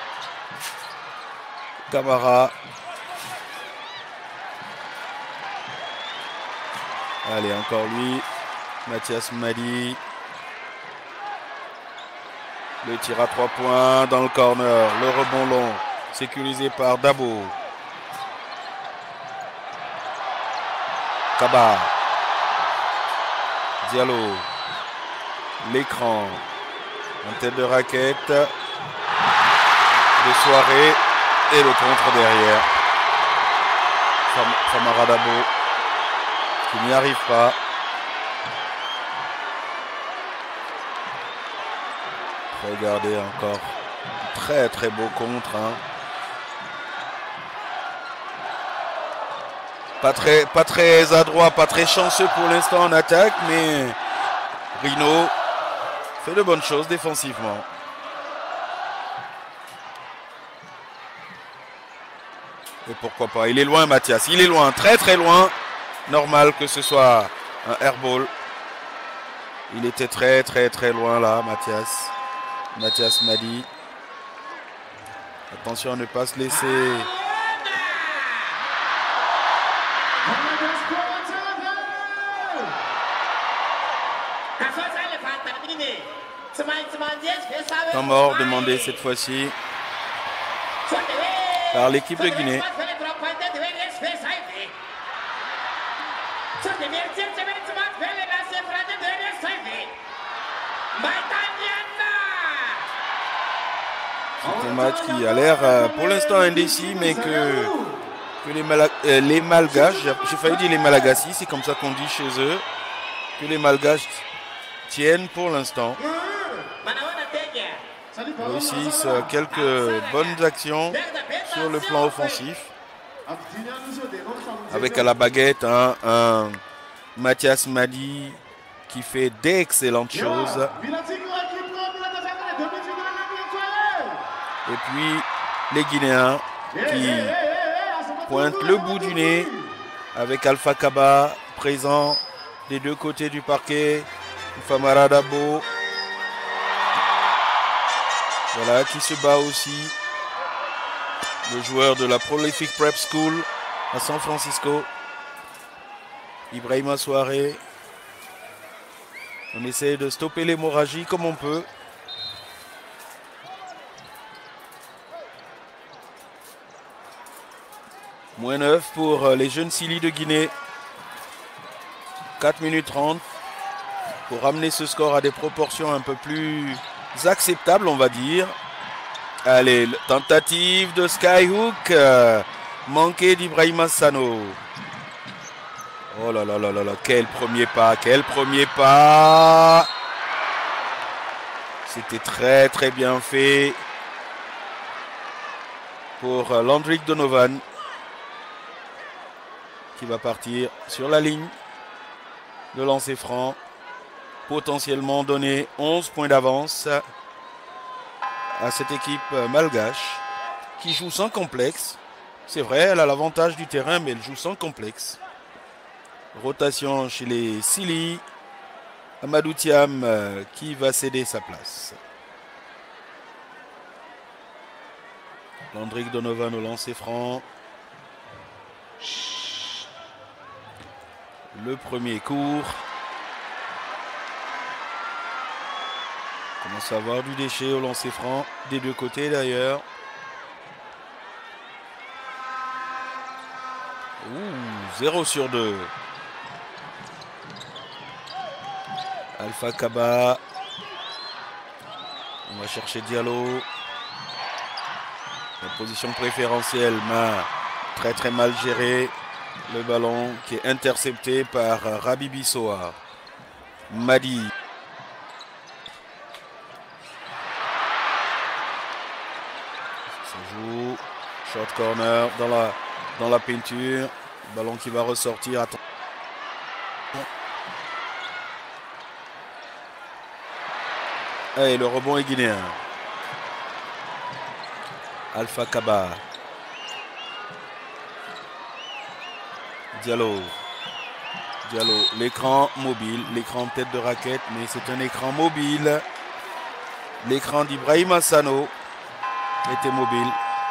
Camara. Allez, encore lui. Mathias Madi. Le tir à trois points dans le corner. Le rebond long. Sécurisé par Dabo. Kaba. Diallo. L'écran. En tête de raquette. De soirée. Et le contre derrière. Famara Dabo. Qui n'y arrive pas. Regardez encore. Très très beau contre. Hein. Pas très, pas très adroit, pas très chanceux pour l'instant en attaque, mais Rino fait de bonnes choses défensivement. Et pourquoi pas. Il est loin, Mathias. Il est loin, très très loin. Normal que ce soit un airball. Il était très très très loin là, Mathias. Mathias Madi. Attention à ne pas se laisser. Temps mort demandé cette fois-ci par l'équipe de Guinée. C'est un match qui a l'air euh, pour l'instant indécis, mais que, que les, Mala euh, les Malgaches, j'ai failli dire les Malagasy, c'est comme ça qu'on dit chez eux, que les Malgaches tiennent pour l'instant. Réussissent euh, quelques bonnes actions sur le plan offensif. Avec à la baguette hein, un Mathias Madi qui fait d'excellentes choses. Et puis les Guinéens qui pointent le bout du nez avec Alpha Kaba présent des deux côtés du parquet. Famara Dabo. Voilà, qui se bat aussi. Le joueur de la Prolific Prep School à San Francisco. Ibrahima Soirée. On essaie de stopper l'hémorragie comme on peut. Moins neuf pour les jeunes Silly de Guinée. quatre minutes trente pour ramener ce score à des proportions un peu plus acceptables, on va dire. Allez, tentative de Skyhook, euh, manqué d'Ibrahima Sano. Oh là là là là là, quel premier pas, quel premier pas. C'était très très bien fait pour euh, Landrick Donovan qui va partir sur la ligne de lancer franc. Potentiellement donner onze points d'avance à cette équipe malgache qui joue sans complexe. C'est vrai, elle a l'avantage du terrain, mais elle joue sans complexe. Rotation chez les Silly. Amadou Thiam euh, qui va céder sa place. Landrick Donovan au lancer franc. Le premier court. Commence à avoir du déchet au lancer franc des deux côtés d'ailleurs. Ouh, zéro sur deux. Alpha Kaba. On va chercher Diallo. La position préférentielle, mais très très mal gérée. Le ballon qui est intercepté par Rabi Bissoa. Madi. Ça joue. Short corner dans la, dans la peinture. Ballon qui va ressortir. Attention. Et le rebond est guinéen. Alpha Kaba. Diallo. Diallo. L'écran mobile. L'écran tête de raquette, mais c'est un écran mobile. L'écran d'Ibrahima Sano était mobile.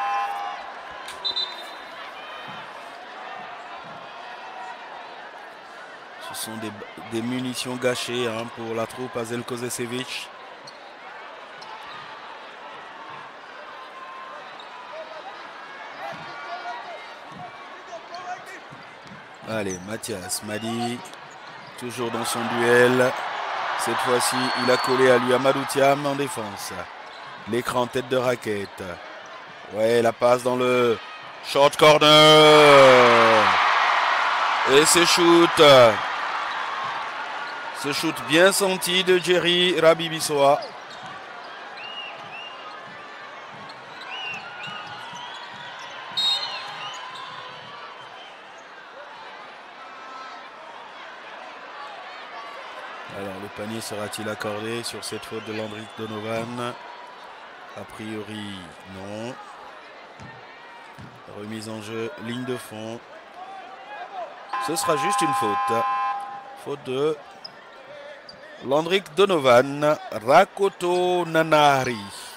Ce sont des, des munitions gâchées hein, pour la troupe Azel Kozesevic. Allez, Mathias Madi, toujours dans son duel. Cette fois-ci, il a collé à lui Amadou Thiam en défense. L'écran tête de raquette. Ouais, la passe dans le short corner. Et ce shoot. Ce shoot bien senti de Jerry Rabi Bissoa. Alors le panier sera-t-il accordé sur cette faute de Landrick Donovan? A priori non. Remise en jeu, ligne de fond. Ce sera juste une faute. Faute de Landrick Donovan. Rakoto Nanari.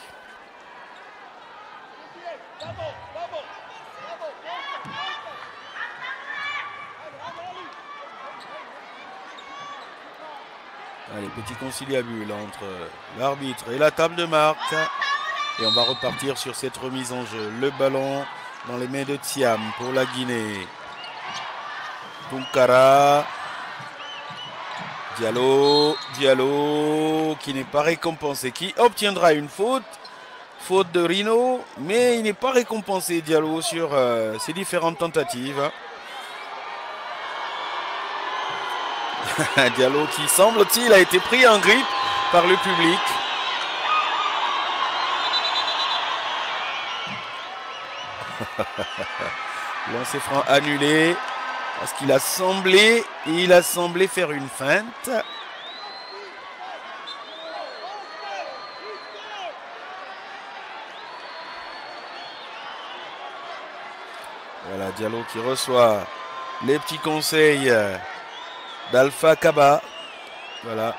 Allez, petit conciliabule entre l'arbitre et la table de marque. Et on va repartir sur cette remise en jeu. Le ballon dans les mains de Thiam pour la Guinée. Tunkara. Diallo. Diallo qui n'est pas récompensé. Qui obtiendra une faute. Faute de Rino. Mais il n'est pas récompensé Diallo sur euh, ses différentes tentatives. Diallo qui semble-t-il a été pris en grippe par le public. Lancer franc annulé parce qu'il a semblé il a semblé faire une feinte. Voilà Diallo qui reçoit les petits conseils d'Alpha Kaba. Voilà.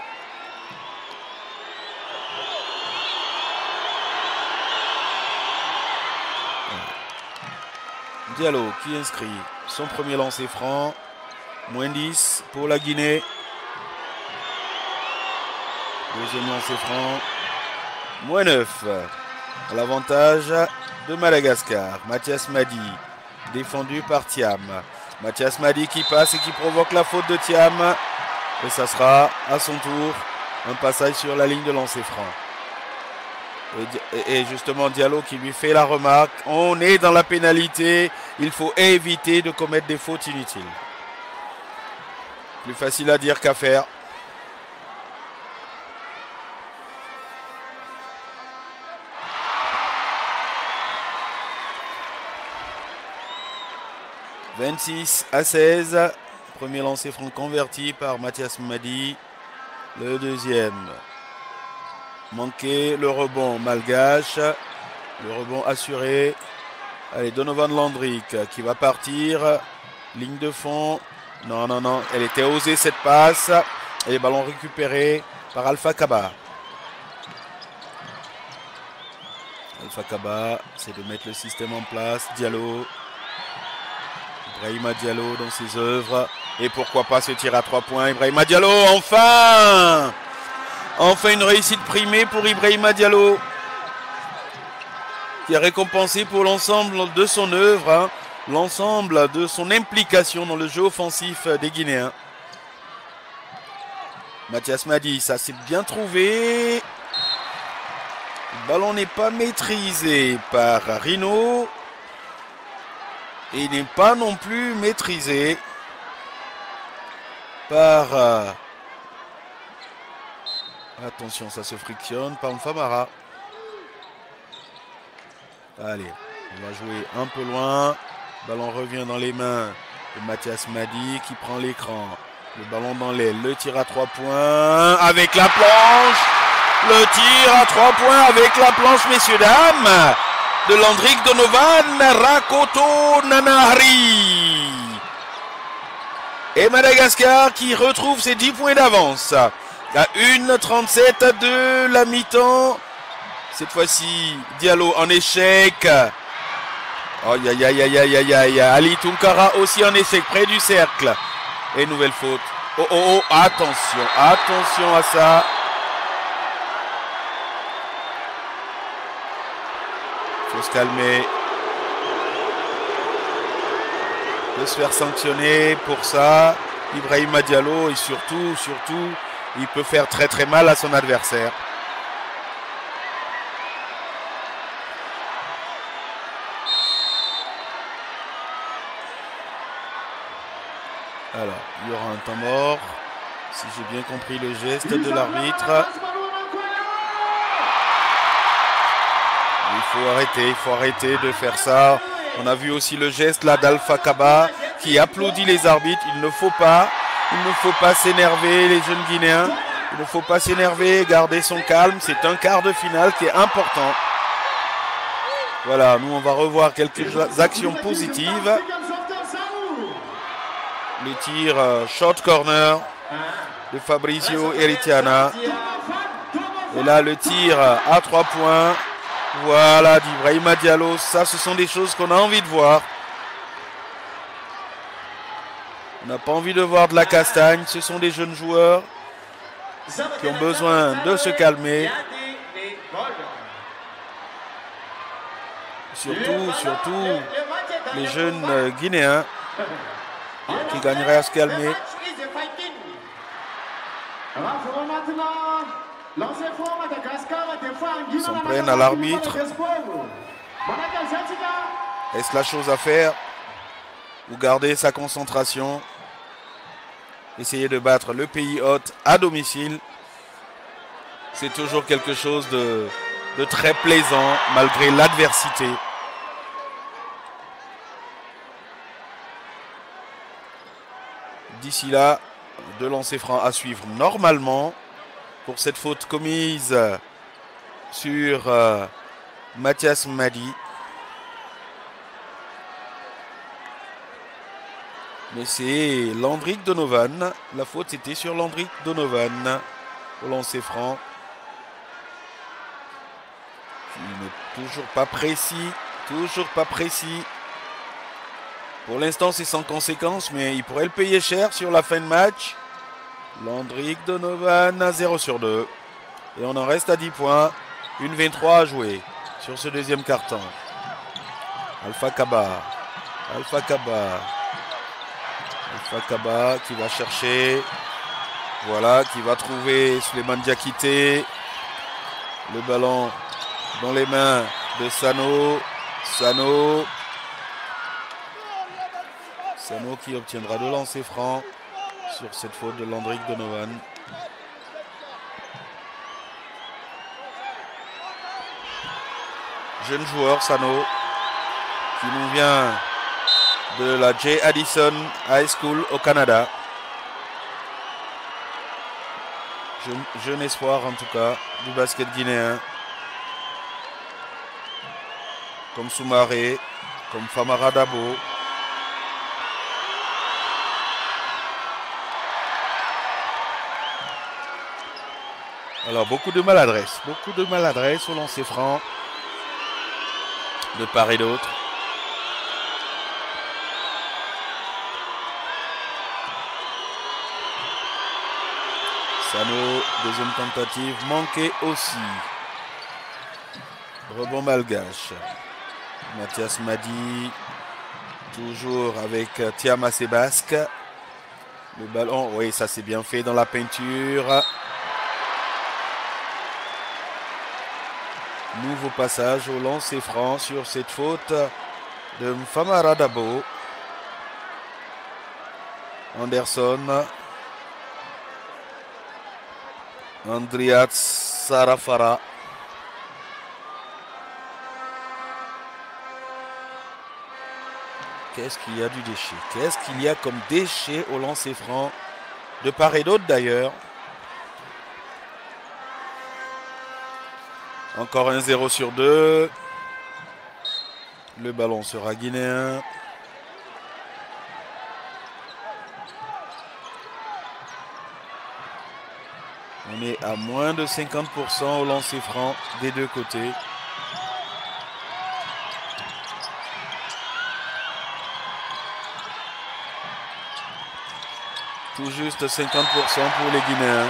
Diallo qui inscrit son premier lancer franc. Moins dix pour la Guinée. Deuxième lancer franc. Moins neuf. À l'avantage de Madagascar. Mathias Madi. Défendu par Thiam. Mathias Madi qui passe et qui provoque la faute de Thiam. Et ça sera à son tour un passage sur la ligne de lancer franc. Et, et justement Diallo qui lui fait la remarque. On est dans la pénalité. Il faut éviter de commettre des fautes inutiles. Plus facile à dire qu'à faire. vingt-six à seize. Premier lancer franc converti par Mathias Madi. Le deuxième. Manqué. Le rebond malgache. Le rebond assuré. Allez, Donovan Landryk qui va partir. Ligne de fond. Non, non, non. Elle était osée cette passe. Et les ballons récupérés par Alpha Kaba. Alpha Kaba, c'est de mettre le système en place. Diallo. Ibrahima Diallo dans ses œuvres. Et pourquoi pas ce tir à trois points. Ibrahima Diallo, enfin Enfin une réussite primée pour Ibrahima Diallo. Qui est récompensé pour l'ensemble de son œuvre. Hein, l'ensemble de son implication dans le jeu offensif des Guinéens. Mathias Madi, ça c'est bien trouvé. Le ballon n'est pas maîtrisé par Rino. Et il n'est pas non plus maîtrisé par... Euh, attention, ça se frictionne par Mfamara. Allez, on va jouer un peu loin. Le ballon revient dans les mains de Mathias Madi qui prend l'écran. Le ballon dans l'aile, le tir à trois points avec la planche. Le tir à trois points avec la planche, messieurs, dames. De Landryk Donovan Rakoto Nanahari. Et Madagascar qui retrouve ses dix points d'avance. À une trente-sept de la mi-temps. Cette fois-ci, Diallo en échec. Oh, aïe, aïe, aïe, aïe, aïe, aïe. Ali Tunkara aussi en échec, près du cercle. Et nouvelle faute. Oh, oh, oh, attention, attention à ça. Il faut se calmer. Il peut se faire sanctionner pour ça. Ibrahima Diallo, et surtout, surtout, il peut faire très très mal à son adversaire. Alors, il y aura un temps mort, si j'ai bien compris le geste de l'arbitre. Il faut arrêter, il faut arrêter de faire ça. On a vu aussi le geste là d'Alpha Kaba qui applaudit les arbitres. Il ne faut pas, il ne faut pas s'énerver les jeunes Guinéens. Il ne faut pas s'énerver, garder son calme. C'est un quart de finale qui est important. Voilà, nous on va revoir quelques actions positives. Le tir euh, short corner de Fabrizio Eritiana. Et là le tir à trois points. Voilà, d'Ibrahima Diallo. Ça, ce sont des choses qu'on a envie de voir. On n'a pas envie de voir de la castagne. Ce sont des jeunes joueurs qui ont besoin de se calmer. Surtout, surtout les jeunes Guinéens qui gagneraient à se calmer. Ils s'en prennent à l'arbitre. Est-ce la chose à faire ou garder sa concentration? Essayer de battre le pays hôte à domicile. C'est toujours quelque chose de, de très plaisant malgré l'adversité. D'ici là, deux lancers francs à suivre normalement pour cette faute commise sur euh, Mathias Madi. Mais c'est Landryk Donovan. La faute était sur Landryk Donovan au lancer franc. Il n'est toujours pas précis. Toujours pas précis. Pour l'instant, c'est sans conséquence, mais il pourrait le payer cher sur la fin de match. Landryk Donovan à zéro sur deux. Et on en reste à dix points. Une vingt-trois à jouer sur ce deuxième carton. Alpha Kaba. Alpha Kaba. Alpha Kaba qui va chercher. Voilà, qui va trouver Souleymane Diakité. Le ballon dans les mains de Sano. Sano. Sano qui obtiendra deux lancers francs sur cette faute de Landrick Donovan. Jeune joueur Sano qui nous vient de la J. Addison High School au Canada. Jeune, jeune espoir en tout cas du basket guinéen. Comme Soumaré, comme Famara Dabo. Alors beaucoup de maladresse, beaucoup de maladresse au lancer franc de part et d'autre. Sano, deuxième tentative, manquée aussi. Rebond malgache. Mathias Madi, toujours avec Tiama Sebasque. Le ballon, oui, ça c'est bien fait dans la peinture. Nouveau passage au lancer franc sur cette faute de Famara Dabo. Anderson. Andriat Sarafara. Qu'est-ce qu'il y a du déchet? Qu'est-ce qu'il y a comme déchet au lancer franc de part et d'autre d'ailleurs? Encore un zéro sur deux. Le ballon sera guinéen. On est à moins de cinquante pour cent au lancer franc des deux côtés. Tout juste cinquante pour cent pour les Guinéens.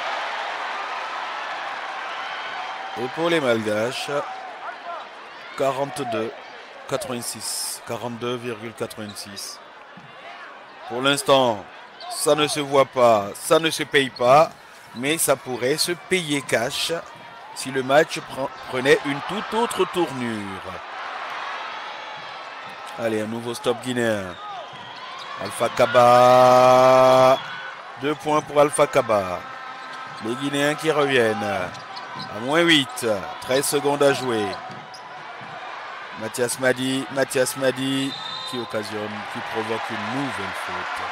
Et pour les Malgaches, quarante-deux virgule quatre-vingt-six. quarante-deux virgule quatre-vingt-six. Pour l'instant, ça ne se voit pas, ça ne se paye pas, mais ça pourrait se payer cash si le match prenait une toute autre tournure. Allez, un nouveau stop guinéen. Alpha Kaba. Deux points pour Alpha Kaba. Les Guinéens qui reviennent. À moins huit. treize secondes à jouer. Mathias Madi. Mathias Madi qui occasionne, qui provoque une nouvelle faute.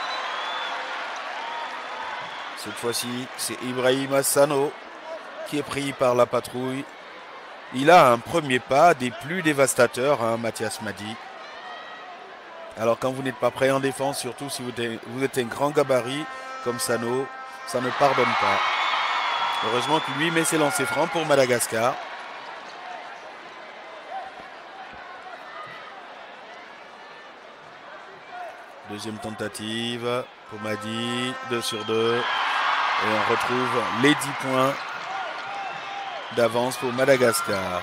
Cette fois-ci, c'est Ibrahim Sano qui est pris par la patrouille. Il a un premier pas des plus dévastateurs, hein, Mathias Madi. Alors quand vous n'êtes pas prêt en défense, surtout si vous êtes, vous êtes un grand gabarit comme Sano, ça ne pardonne pas. Heureusement que lui met ses lancers francs pour Madagascar. Deuxième tentative pour Madi, deux sur deux. Et on retrouve les dix points d'avance pour Madagascar.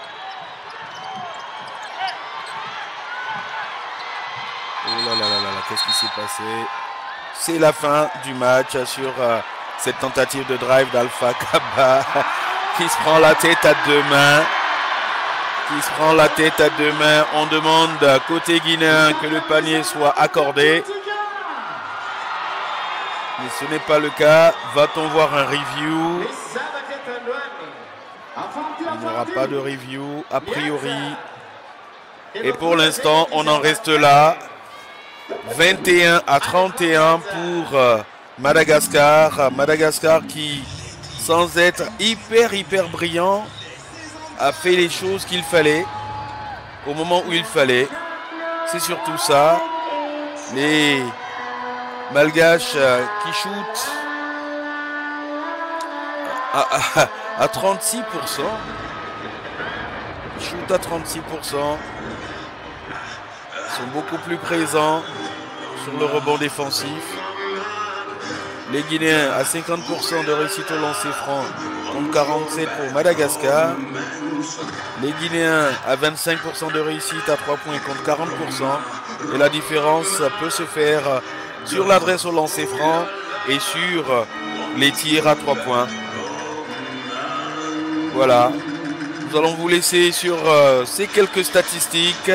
Oh là là là là, qu'est-ce qui s'est passé? C'est la fin du match sur euh, cette tentative de drive d'Alpha Kaba qui se prend la tête à deux mains. Qui se prend la tête à deux mains. On demande côté guinéen que le panier soit accordé. Mais ce n'est pas le cas. Va-t-on voir un review? Il n'y aura pas de review a priori. Et pour l'instant, on en reste là. vingt et un à trente et un pour Madagascar. Madagascar qui, sans être hyper, hyper brillant, a fait les choses qu'il fallait au moment où il fallait. C'est surtout ça. Les Malgaches qui shootent à, à, à trente-six pour cent. Ils shootent à trente-six pour cent. Ils sont beaucoup plus présents sur le rebond défensif. Les Guinéens à cinquante pour cent de réussite au lancer franc contre quarante-sept pour Madagascar. Les Guinéens à vingt-cinq pour cent de réussite à trois points contre quarante pour cent. Et la différence peut se faire sur l'adresse au lancer franc et sur les tirs à trois points. Voilà. Nous allons vous laisser sur euh, ces quelques statistiques.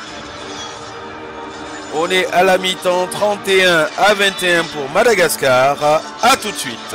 On est à la mi-temps, trente et un à vingt et un pour Madagascar. A tout de suite.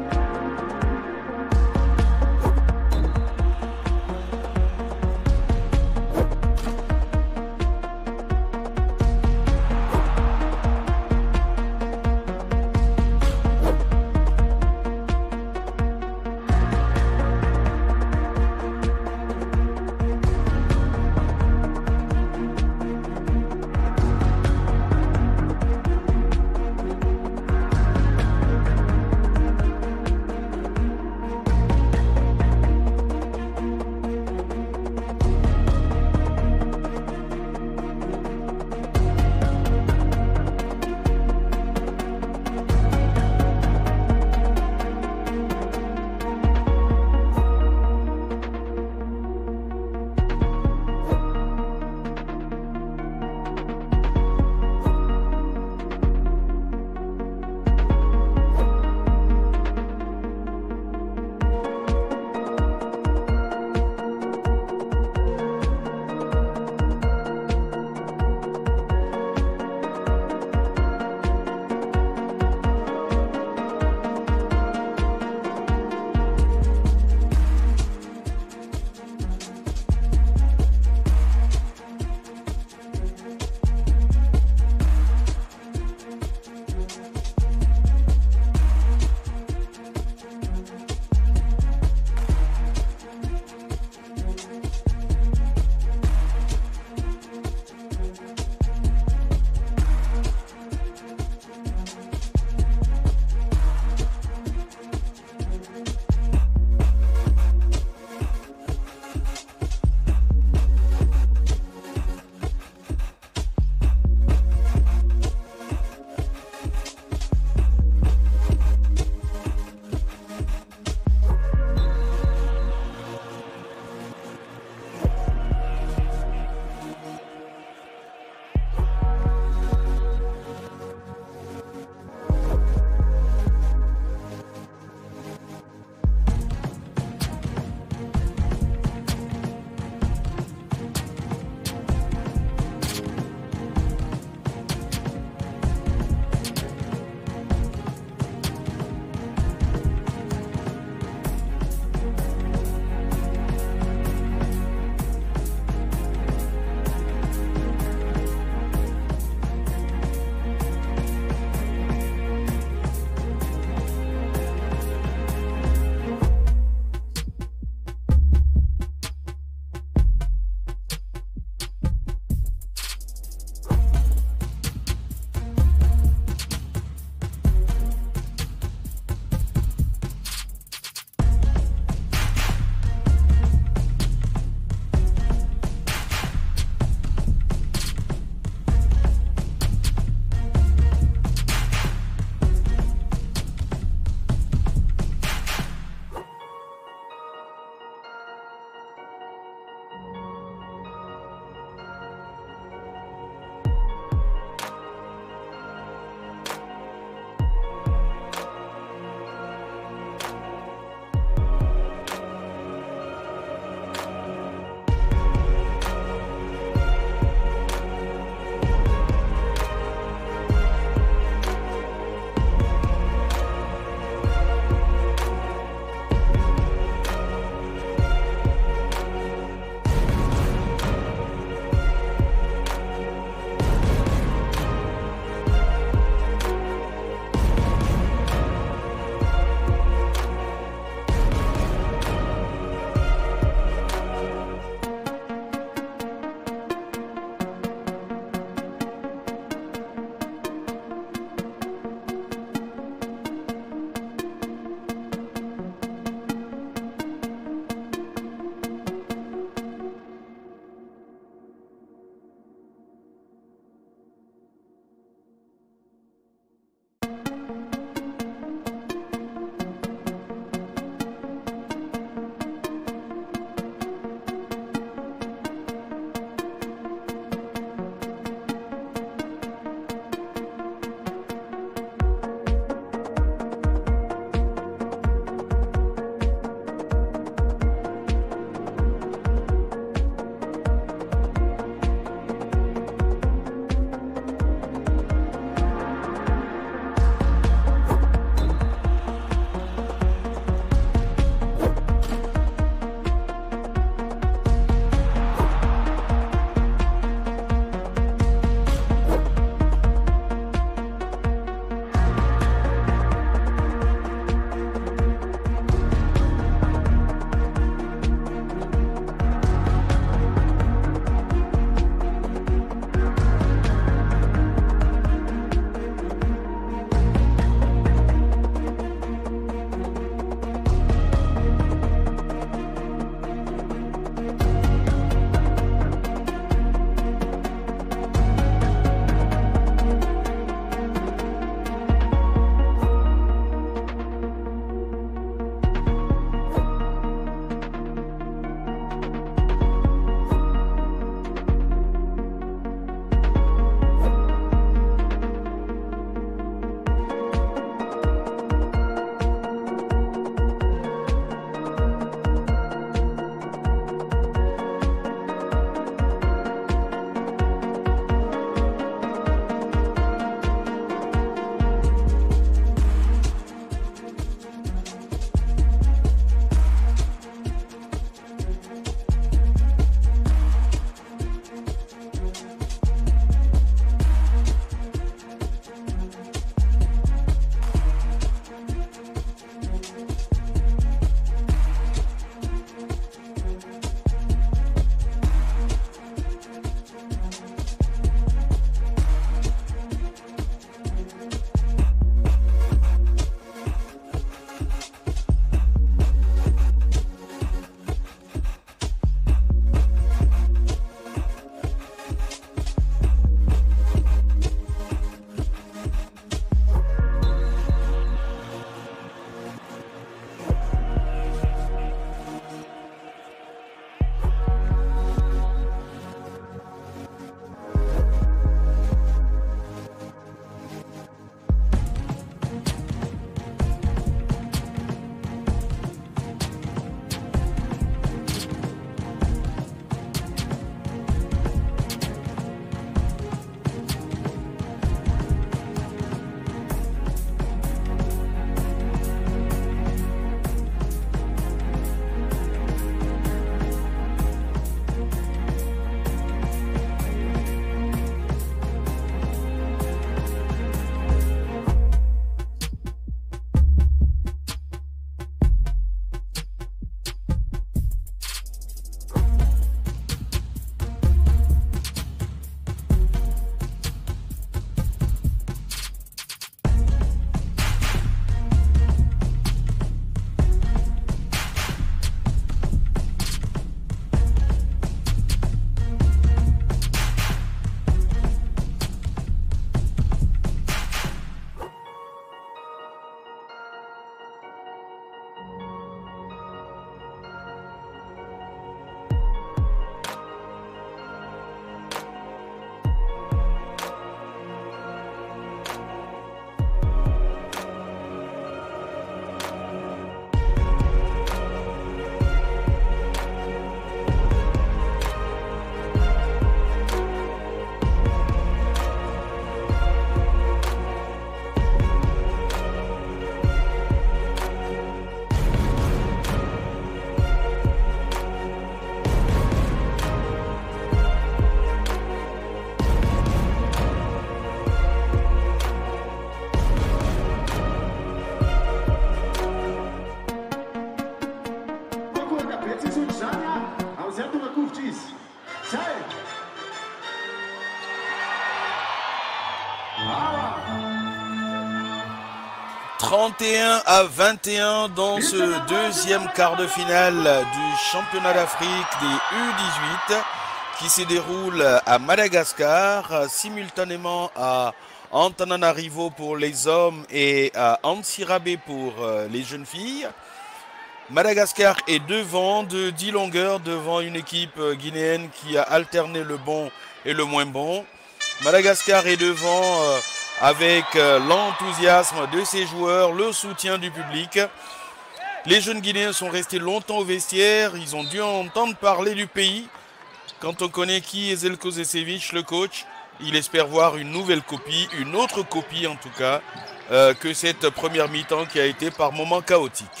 trente et un à vingt et un dans ce deuxième quart de finale du championnat d'Afrique des U dix-huit qui se déroule à Madagascar, simultanément à Antananarivo pour les hommes et à Antsirabe pour les jeunes filles. Madagascar est devant de dix longueurs, devant une équipe guinéenne qui a alterné le bon et le moins bon. Madagascar est devant euh, avec euh, l'enthousiasme de ses joueurs, le soutien du public. Les jeunes Guinéens sont restés longtemps au vestiaire, ils ont dû entendre parler du pays. Quand on connaît qui est Zeljko Zečević, le coach, il espère voir une nouvelle copie, une autre copie en tout cas, euh, que cette première mi-temps qui a été par moments chaotique.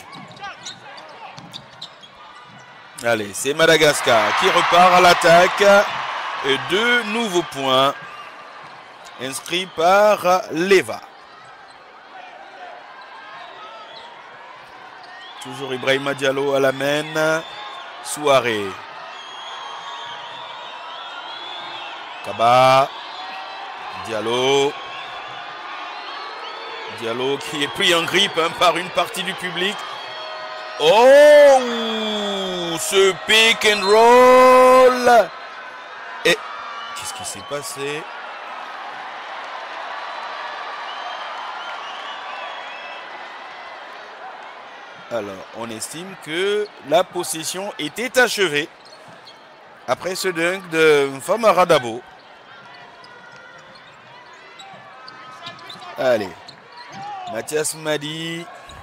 Allez, c'est Madagascar qui repart à l'attaque. Et deux nouveaux points inscrits par Leva. Toujours Ibrahima Diallo à la main. Souaré. Kaba. Diallo. Diallo qui est pris en grippe hein, par une partie du public. Oh, ce pick and roll. Et qu'est-ce qui s'est passé? Alors, on estime que la possession était achevée après ce dunk de Famara Dabo. Allez, Mathias Madi.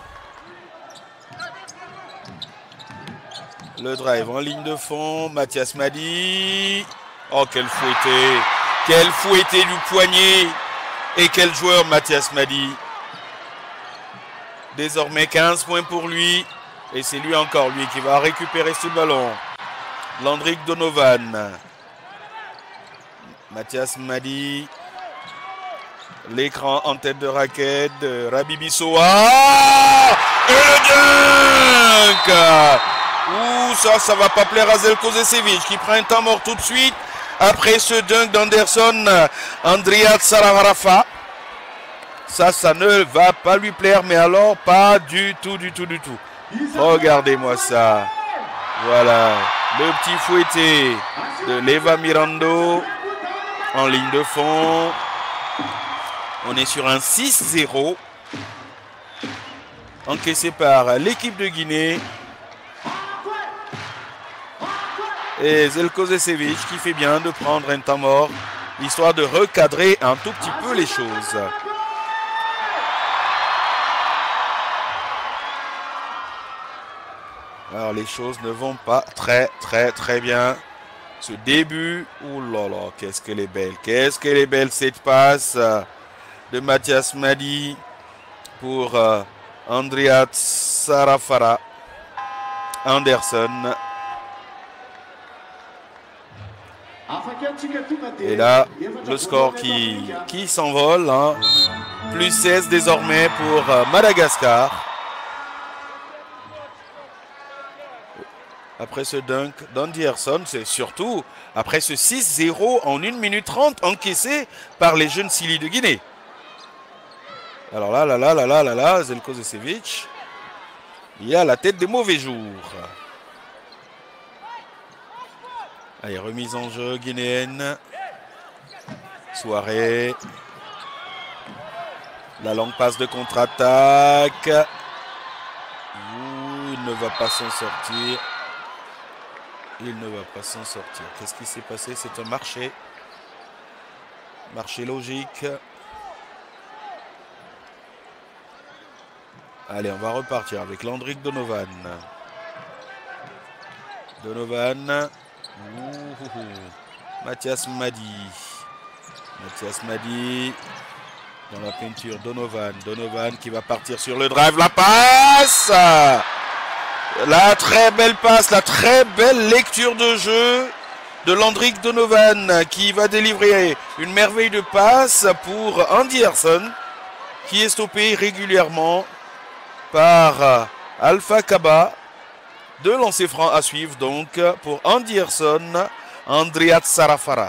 Le drive en ligne de fond, Mathias Madi. Oh, quel fouetté. Quel fouetté du poignet. Et quel joueur, Mathias Madi. Désormais, quinze points pour lui. Et c'est lui encore, lui, qui va récupérer ce ballon. Landrick Donovan. Mathias Madi. L'écran en tête de raquette de Rabibi Soa. Et le dunk. Ouh, ça, ça va pas plaire à Zeljko Zečević qui prend un temps mort tout de suite. Après ce dunk d'Anderson, Andriat Sararafa. Ça, ça ne va pas lui plaire, mais alors pas du tout, du tout, du tout. Regardez-moi ça. Voilà, le petit fouetté de Leva Mirando en ligne de fond. On est sur un six zéro encaissé par l'équipe de Guinée. Et Zeljko Zečević qui fait bien de prendre un temps mort, histoire de recadrer un tout petit peu les choses. Alors les choses ne vont pas très très très bien. Ce début, ouh là là, qu'est-ce qu'elle est belle. Qu'est-ce qu'elle est belle cette passe de Mathias Madi pour euh, Andriat Sarafara. Anderson. Et là, le score qui, qui s'envole. Hein. Plus seize désormais pour euh, Madagascar. Après ce dunk d'Anderson, c'est surtout après ce six zéro en une minute trente encaissé par les jeunes Silly de Guinée. Alors là, là, là, là, là, là, là, Zeljko Zečević, il a la tête des mauvais jours. Allez, remise en jeu guinéenne. Souaré. La longue passe de contre-attaque. Il ne va pas s'en sortir. Il ne va pas s'en sortir. Qu'est-ce qui s'est passé? C'est un marché. Marché logique. Allez, on va repartir avec Landrick Donovan. Donovan. Ouh, Mathias Madi. Mathias Madi. Dans la peinture, Donovan. Donovan qui va partir sur le drive. La passe! La très belle passe, la très belle lecture de jeu de Landrick Donovan qui va délivrer une merveille de passe pour Anderson qui est stoppé régulièrement par Alpha Kaba. Deux lancers francs à suivre donc pour Anderson, Andriat Sarafara.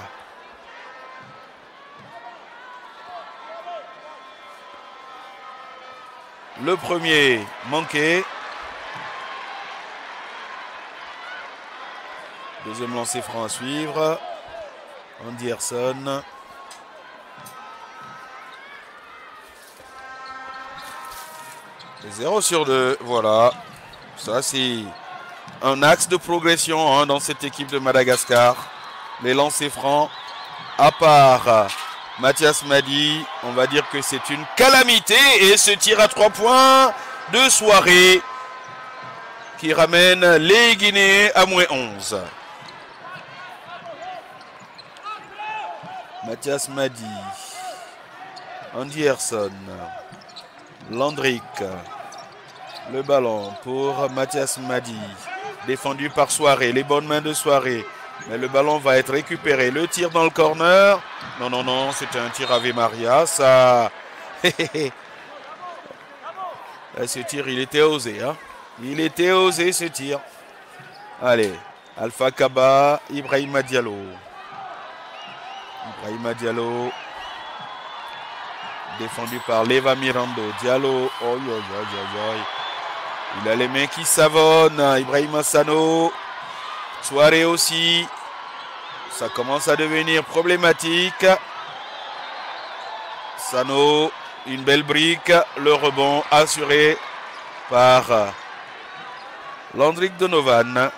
Le premier manqué. Deuxième lancer franc à suivre. Anderson. zéro sur deux. Voilà. Ça, c'est un axe de progression hein, dans cette équipe de Madagascar. Les lancers francs, à part Mathias Madi, on va dire que c'est une calamité. Et ce tir à trois points de soirée qui ramène les Guinéens à moins onze. Mathias Madi, Anderson, Landrick, le ballon pour Mathias Madi, défendu par Soirée, les bonnes mains de Soirée, mais le ballon va être récupéré, le tir dans le corner, non non non, c'était un tir Ave Maria, ça, ce tir il était osé, hein? Il était osé ce tir, allez, Alpha Kaba, Ibrahima Diallo. Ibrahima Diallo, défendu par Leva Mirando. Diallo, oh, oh, oh, oh, oh. Il a les mains qui savonnent. Ibrahima Sano, Soirée aussi. Ça commence à devenir problématique. Sano, une belle brique. Le rebond assuré par Landrick Donovan.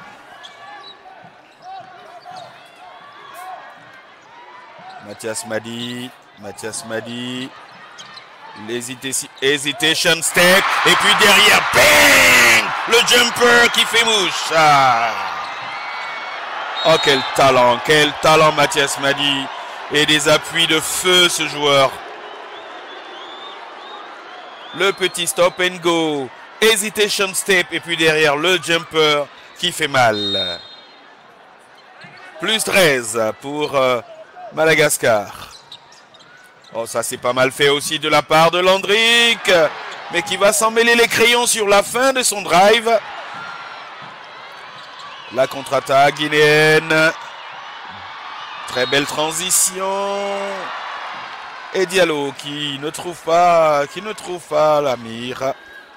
Mathias Madi, Mathias Madi, l'hésitation step, et puis derrière, bang, le jumper qui fait mouche. Ah. Oh, quel talent, quel talent Mathias Madi, et des appuis de feu ce joueur. Le petit stop and go, hesitation step, et puis derrière le jumper qui fait mal. Plus treize pour... Euh, Madagascar. Oh, ça c'est pas mal fait aussi de la part de Landrick, mais qui va s'en mêler les crayons sur la fin de son drive. La contre-attaque guinéenne. Très belle transition. Et Diallo qui ne trouve pas, qui ne trouve pas la mire.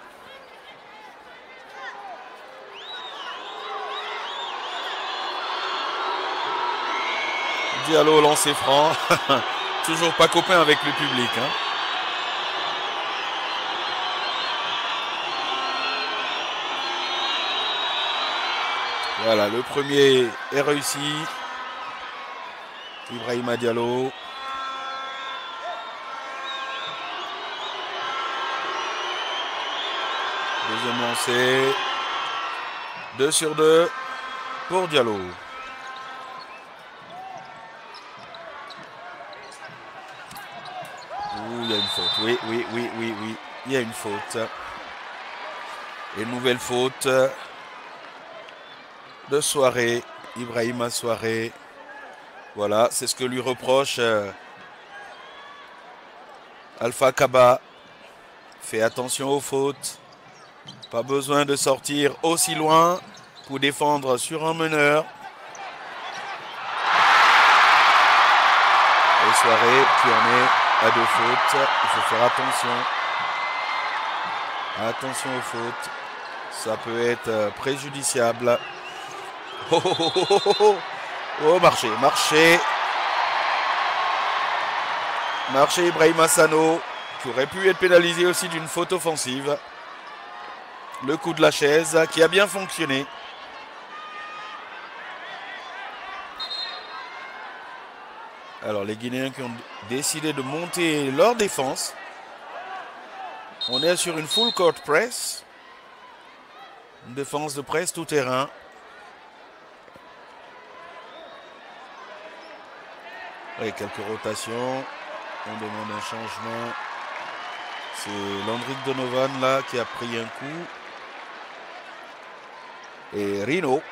Diallo lancé franc. Toujours pas copain avec le public. Hein. Voilà, le premier est réussi. Ibrahima Diallo. Deuxième lancé. deux sur deux pour Diallo. Ouh, il y a une faute. Oui, oui, oui, oui, oui. Il y a une faute. Et nouvelle faute de Soirée. Ibrahima Soirée. Voilà, c'est ce que lui reproche euh, Alpha Kaba. Fais attention aux fautes. Pas besoin de sortir aussi loin pour défendre sur un meneur. Et Soirée qui en est à deux fautes. Il faut faire attention. Attention aux fautes. Ça peut être préjudiciable. Oh, oh, oh, oh, oh, oh. Oh, marché, marché. Marché Ibrahima Sano, qui aurait pu être pénalisé aussi d'une faute offensive. Le coup de la chaise qui a bien fonctionné. Alors les Guinéens qui ont décidé de monter leur défense. On est sur une full court press. Une défense de presse tout terrain. Et quelques rotations. On demande un changement. C'est Landrick Donovan là qui a pris un coup. Et Rino.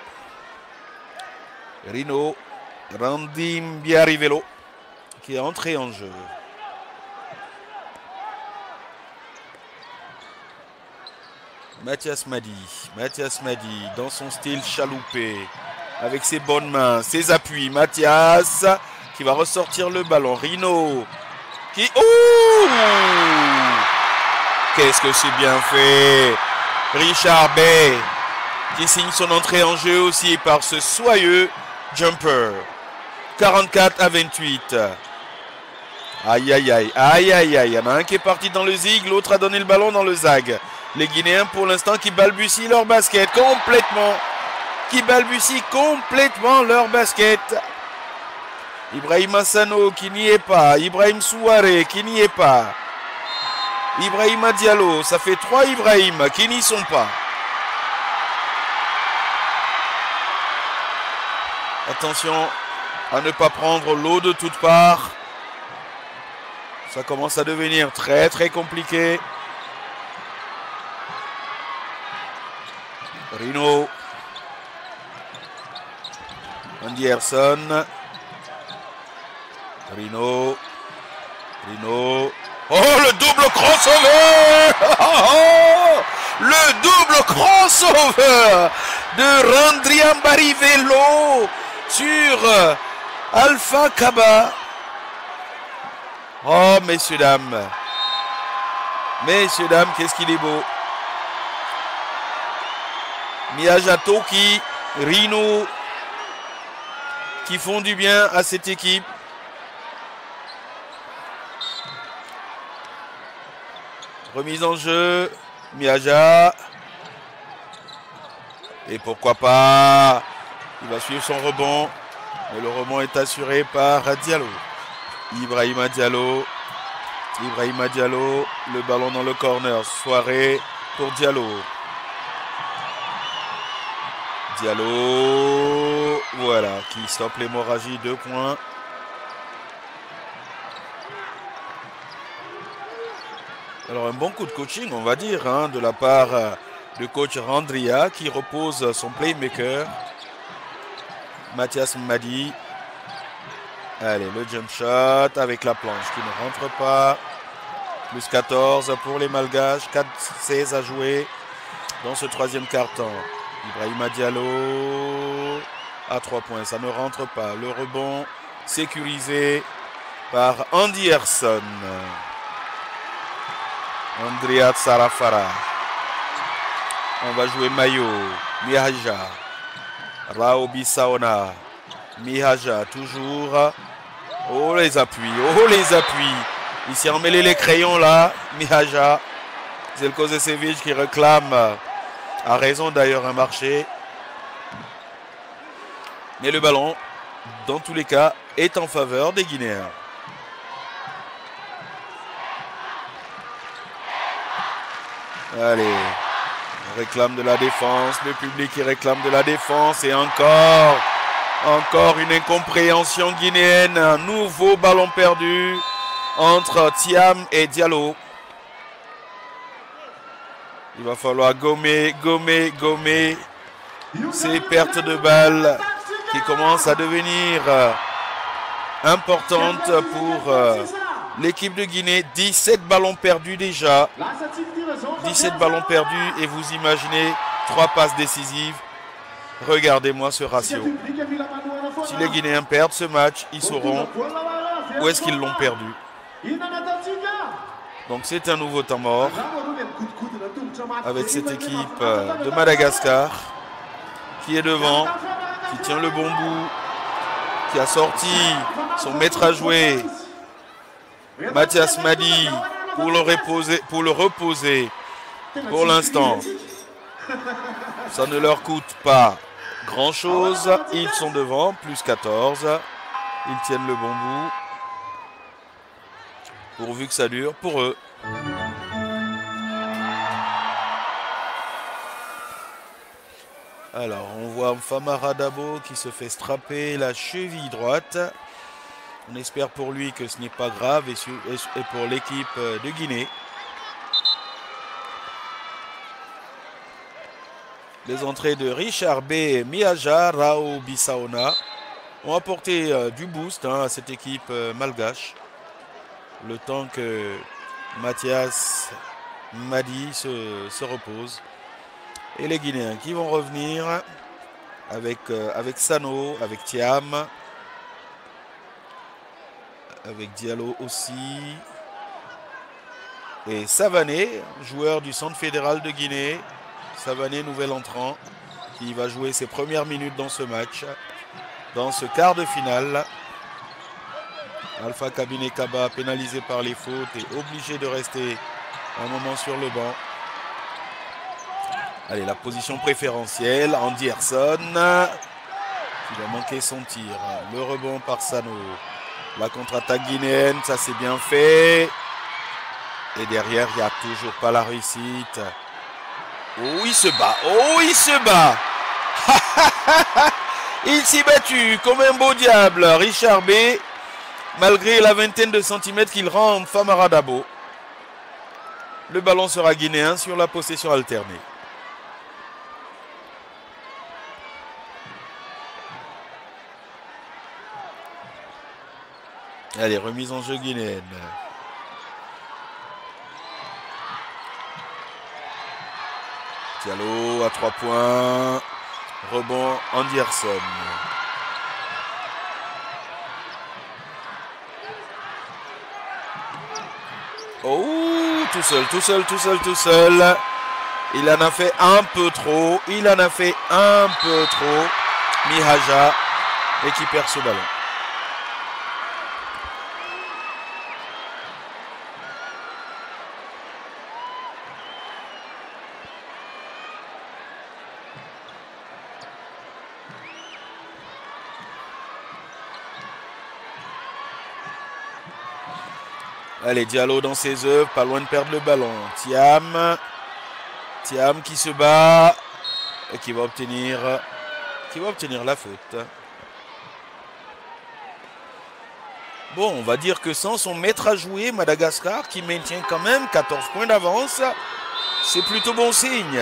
Rino. Randy Mbiarivelo qui est entré en jeu. Mathias Madi. Mathias Madi dans son style chaloupé. Avec ses bonnes mains, ses appuis. Mathias qui va ressortir le ballon. Rino qui... Ouh! qu'est-ce que c'est bien fait. Richard Bay qui signe son entrée en jeu aussi par ce soyeux jumper. quarante-quatre à vingt-huit. Aïe, aïe, aïe, aïe, aïe, aïe. Il y en a un qui est parti dans le zig, l'autre a donné le ballon dans le zag. Les Guinéens, pour l'instant, qui balbutient leur basket complètement. Qui balbutient complètement leur basket. Ibrahim Assano qui n'y est pas. Ibrahim Souare qui n'y est pas. Ibrahima Diallo. Ça fait trois Ibrahim qui n'y sont pas. Attention à ne pas prendre l'eau de toutes parts. Ça commence à devenir très très compliqué. Rino. Anderson. Rino. Rino. Oh, le double crossover. Oh, oh, le double crossover de Randrian Barivello sur Alpha Kaba. Oh, messieurs, dames. Messieurs, dames, qu'est-ce qu'il est beau. Miyaja Toki, Rino, qui font du bien à cette équipe. Remise en jeu, Miyaja. Et pourquoi pas, il va suivre son rebond. Mais le rebond est assuré par Diallo. Ibrahima Diallo. Ibrahima Diallo. Le ballon dans le corner. Soirée pour Diallo. Diallo. Voilà, qui stoppe l'hémorragie. Deux points. Alors un bon coup de coaching, on va dire, hein, de la part du coach Randria qui repose son playmaker. Mathias Madi. Allez, le jump shot avec la planche qui ne rentre pas. Plus quatorze pour les Malgaches. quatre seize à jouer dans ce troisième quart-temps. Ibrahima Diallo à trois points. Ça ne rentre pas. Le rebond sécurisé par Anderson. Andrea Sarafara. On va jouer Mayo. Mihaja. Rao Bissaona. Mihaja toujours. Oh les appuis. Oh les appuis. Il s'est emmêlé les crayons là. Mihaja. Zelko Zesevic qui réclame. A raison d'ailleurs un marché. Mais le ballon, dans tous les cas, est en faveur des Guinéens. Allez, on réclame de la défense, le public qui réclame de la défense et encore, encore une incompréhension guinéenne, un nouveau ballon perdu entre Thiam et Diallo. Il va falloir gommer, gommer, gommer ces pertes de balles qui commencent à devenir importantes pour l'équipe de Guinée. dix-sept ballons perdus déjà. dix-sept ballons perdus et vous imaginez trois passes décisives. Regardez-moi ce ratio. Si les Guinéens perdent ce match, ils sauront où est-ce qu'ils l'ont perdu. Donc c'est un nouveau temps mort avec cette équipe de Madagascar qui est devant, qui tient le bon bout, qui a sorti son maître à jouer, Mathias Madi, pour le reposer, pour le reposer. Pour l'instant, ça ne leur coûte pas grand-chose. Ils sont devant, plus quatorze. Ils tiennent le bon bout. Pourvu que ça dure pour eux. Alors, on voit Famara Dabo qui se fait strapper la cheville droite. On espère pour lui que ce n'est pas grave et pour l'équipe de Guinée. Les entrées de Richard B, Miyaja, Rao Bissaona ont apporté euh, du boost hein, à cette équipe euh, malgache. Le temps que Mathias Madi se, se repose. Et les Guinéens qui vont revenir avec, euh, avec Sano, avec Thiam, avec Diallo aussi. et Savané, joueur du Centre fédéral de Guinée. Savané, nouvel entrant, qui va jouer ses premières minutes dans ce match, dans ce quart de finale. Alpha Kabine Kaba, pénalisé par les fautes et obligé de rester un moment sur le banc. Allez, la position préférentielle, Anderson, qui va manquer son tir. Le rebond par Sano. La contre-attaque guinéenne, ça c'est bien fait. Et derrière, il n'y a toujours pas la réussite. Oh, il se bat. Oh, il se bat. Il s'est battu comme un beau diable. Richard B, malgré la vingtaine de centimètres qu'il rend Famara Dabo. Le ballon sera guinéen sur la possession alternée. Allez, remise en jeu guinéenne. Diallo à trois points. Rebond Anderson. Oh, tout seul, tout seul, tout seul, tout seul. Il en a fait un peu trop. Il en a fait un peu trop. Mihaja, et qui perd ce ballon. Allez, Diallo dans ses œuvres, pas loin de perdre le ballon. Thiam. Thiam qui se bat et qui va obtenir, qui va obtenir la faute. Bon, on va dire que sans son maître à jouer, Madagascar, qui maintient quand même quatorze points d'avance, c'est plutôt bon signe.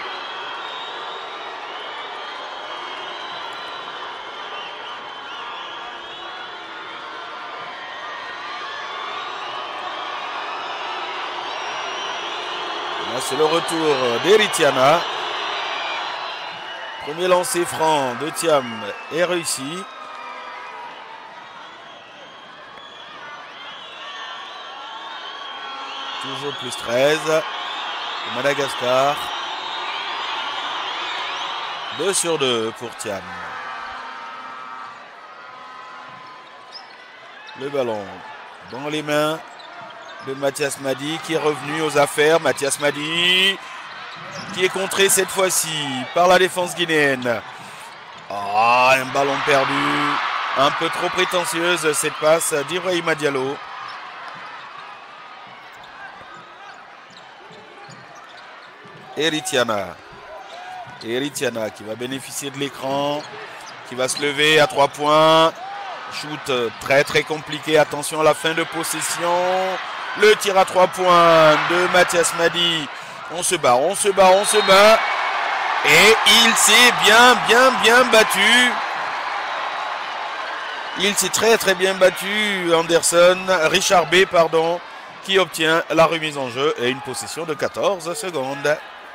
C'est le retour d'Eritiana. Premier lancer franc de Thiam est réussi. Toujours plus treize. Madagascar. deux sur deux pour Thiam. Le ballon dans les mains de Mathias Madi qui est revenu aux affaires. Mathias Madi qui est contré cette fois-ci par la défense guinéenne. Ah, un ballon perdu. Un peu trop prétentieuse cette passe d'Ibrahima Diallo. Eritiana. Eritiana qui va bénéficier de l'écran. Qui va se lever à trois points. Shoot très très compliqué. Attention à la fin de possession. Le tir à trois points de Mathias Madi. On se bat, on se bat, on se bat. Et il s'est bien, bien, bien battu. Il s'est très, très bien battu. Anderson, Richard B, pardon, qui obtient la remise en jeu et une possession de quatorze secondes.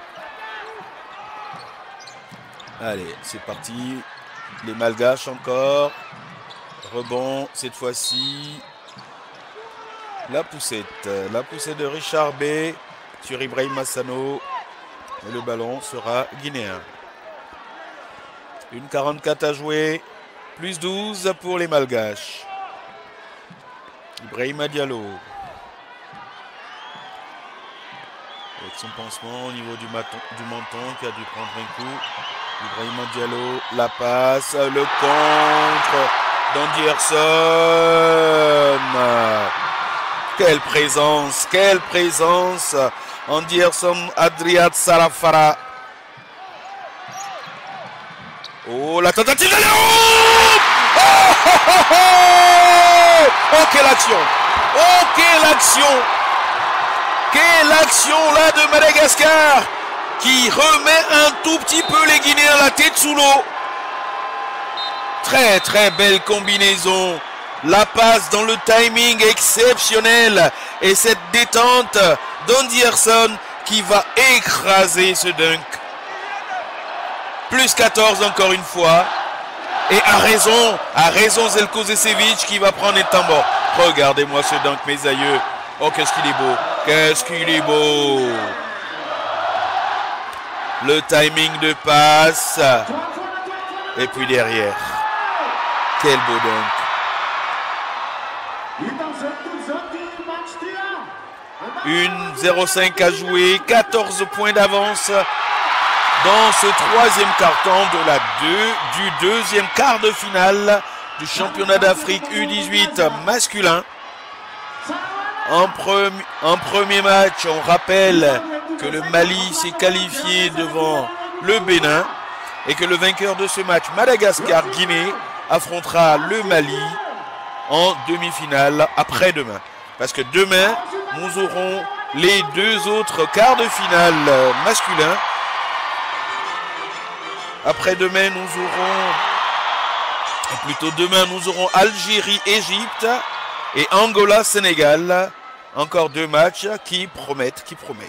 Allez, c'est parti. Les Malgaches encore. Rebond cette fois-ci. La poussette, la poussette de Richard B sur Ibrahim Massano. Et le ballon sera guinéen. Une quarante-quatre à jouer. Plus douze pour les Malgaches. Ibrahima Diallo. Avec son pansement au niveau du, maton, du menton qui a dû prendre un coup. Ibrahima Diallo, la passe, le contre d'Anderson. Quelle présence, quelle présence. Anderson, Adriat Sarafara. Oh, la tentative de Léon. Oh, oh, oh, oh, oh, quelle action. Oh, quelle action. Quelle action là de Madagascar qui remet un tout petit peu les Guinéens la tête sous l'eau. Très très belle combinaison. La passe dans le timing exceptionnel. Et cette détente d'Anderson qui va écraser ce dunk. Plus quatorze encore une fois. Et a raison, a raison Zeljko Zečević qui va prendre un temps mort. Regardez-moi ce dunk, mes aïeux. Oh, qu'est-ce qu'il est beau. Qu'est-ce qu'il est beau! Le timing de passe. Et puis derrière. Quel beau dunk. Une zéro cinq à jouer. quatorze points d'avance dans ce troisième quart-temps de la deux, du deuxième quart de finale du championnat d'Afrique U dix-huit masculin. En, pre en premier match, on rappelle que le Mali s'est qualifié devant le Bénin et que le vainqueur de ce match, Madagascar-Guinée, affrontera le Mali en demi-finale après-demain. Parce que demain, nous aurons les deux autres quarts de finale masculins. Après-demain, nous aurons, plutôt demain, nous aurons Algérie-Égypte et Angola-Sénégal. Encore deux matchs qui promettent, qui promettent.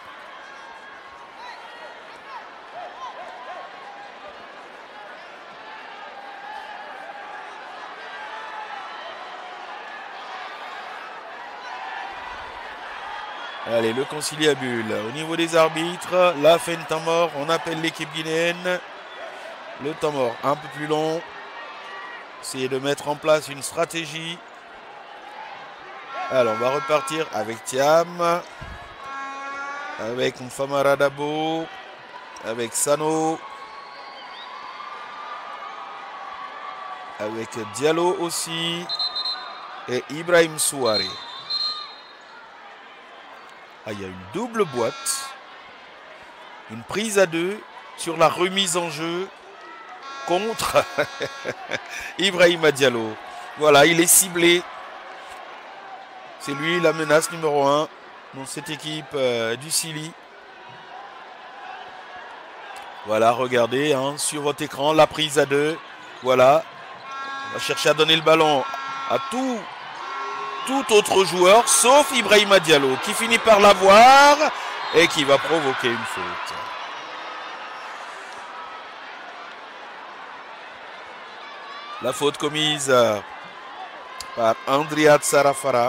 Allez, le conciliabule. Au niveau des arbitres, la fin de temps mort, on appelle l'équipe guinéenne. Le temps mort un peu plus long. Essayer de mettre en place une stratégie. Alors, on va repartir avec Thiam. Avec Mfamara Dabo. Avec Sano. Avec Diallo aussi. Et Ibrahim Souare. Ah, il y a une double boîte. Une prise à deux sur la remise en jeu contre Ibrahima Diallo. Voilà, il est ciblé. C'est lui la menace numéro un dans cette équipe euh, du Sili. Voilà, regardez hein, sur votre écran la prise à deux. Voilà. On va chercher à donner le ballon à tout. Tout autre joueur, sauf Ibrahima Diallo, qui finit par l'avoir et qui va provoquer une faute. La faute commise par Andriat Sarafara.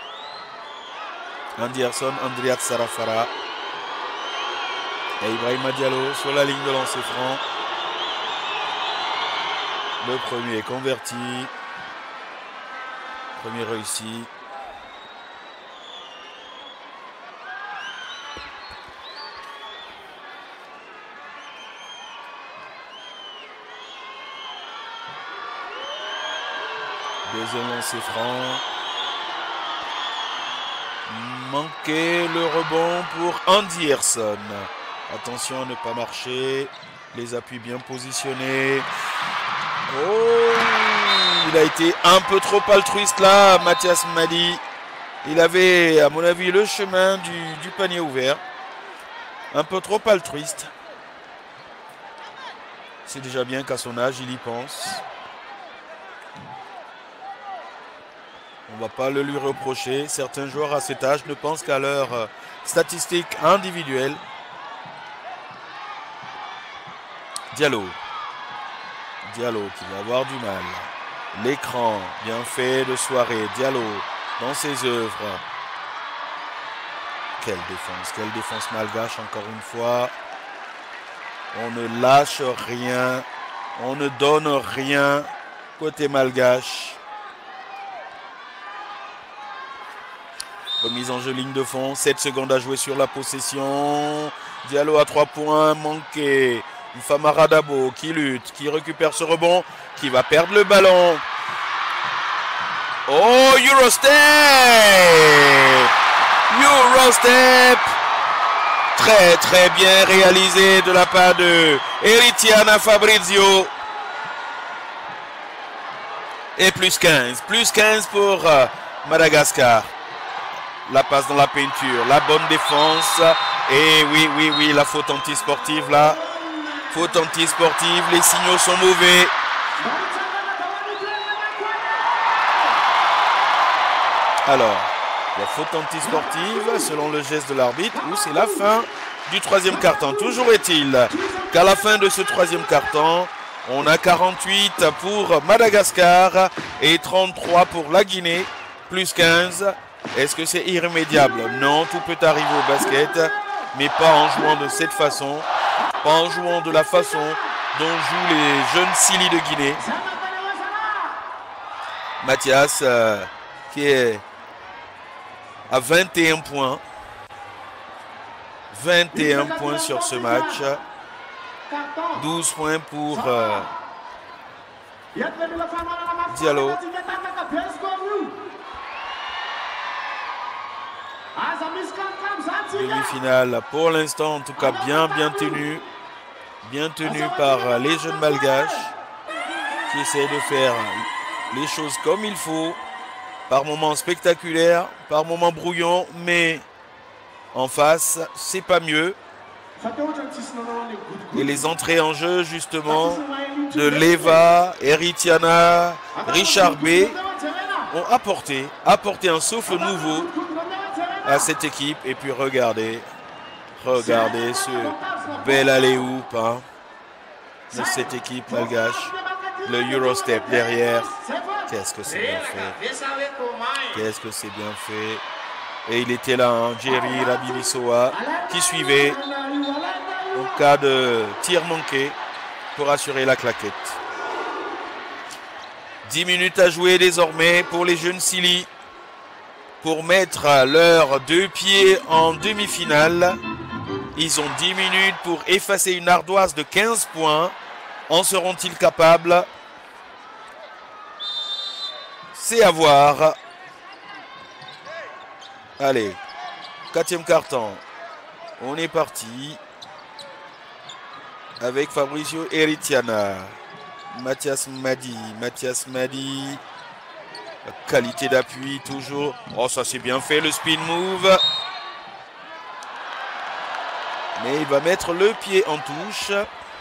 Anderson, Andriat Sarafara. Et Ibrahima Diallo sur la ligne de lancer franc. Le premier est converti. Premier réussi. Deuxième lancer franc. Manqué le rebond pour Anderson. Attention à ne pas marcher. Les appuis bien positionnés. Oh! Il a été un peu trop altruiste là, Mathias Madi. Il avait, à mon avis, le chemin du, du panier ouvert. Un peu trop altruiste. C'est déjà bien qu'à son âge, il y pense. On ne va pas le lui reprocher. Certains joueurs à cet âge ne pensent qu'à leurs statistiques individuelles. Diallo. Diallo qui va avoir du mal. L'écran, bien fait de soirée. Diallo dans ses œuvres. Quelle défense, quelle défense malgache encore une fois. On ne lâche rien. On ne donne rien côté malgache. Remise en jeu ligne de fond. sept secondes à jouer sur la possession. Diallo à trois points, manqué. Mfamara Dabo qui lutte, qui récupère ce rebond, qui va perdre le ballon. Oh, Eurostep! Eurostep! Très très bien réalisé de la part de Eritiana Fabrizio. Et plus quinze. Plus quinze pour euh, Madagascar. La passe dans la peinture, la bonne défense. Et oui, oui, oui, la faute anti-sportive là. Faute anti-sportive, les signaux sont mauvais. Alors, la faute anti-sportive, selon le geste de l'arbitre, ou c'est la fin du troisième quart-temps. Toujours est-il qu'à la fin de ce troisième quart-temps, on a quarante-huit pour Madagascar et trente-trois pour la Guinée, plus quinze. Est-ce que c'est irrémédiable? Non, tout peut arriver au basket, mais pas en jouant de cette façon, pas en jouant de la façon dont jouent les jeunes Silly de Guinée. Mathias euh, qui est à vingt et un points. vingt et un points sur ce match. douze points pour euh, Diallo. Demi-finale pour l'instant, en tout cas bien bien tenu. Bien tenu par les jeunes malgaches qui essaient de faire les choses comme il faut. Par moments spectaculaires, par moments brouillons, mais en face, c'est pas mieux. Et les entrées en jeu, justement, de Leva, Eritiana, Richard B ont apporté, apporté un souffle nouveau à cette équipe. Et puis regardez, regardez ce bel alley-oop hein, de cette équipe malgache. Le Eurostep derrière. Qu'est-ce que c'est bien fait. Qu'est-ce que c'est bien fait. Et il était là, hein, Jerry Rabibisoa, qui suivait en cas de tir manqué pour assurer la claquette. dix minutes à jouer désormais pour les jeunes Silly pour mettre leurs deux pieds en demi-finale. Ils ont dix minutes pour effacer une ardoise de quinze points. En seront-ils capables? C'est à voir. Allez, quatrième carton. On est parti avec Fabrizio Eritiana. Mathias Madi. Mathias Madi. La qualité d'appui toujours. Oh, ça c'est bien fait le spin move. Mais il va mettre le pied en touche.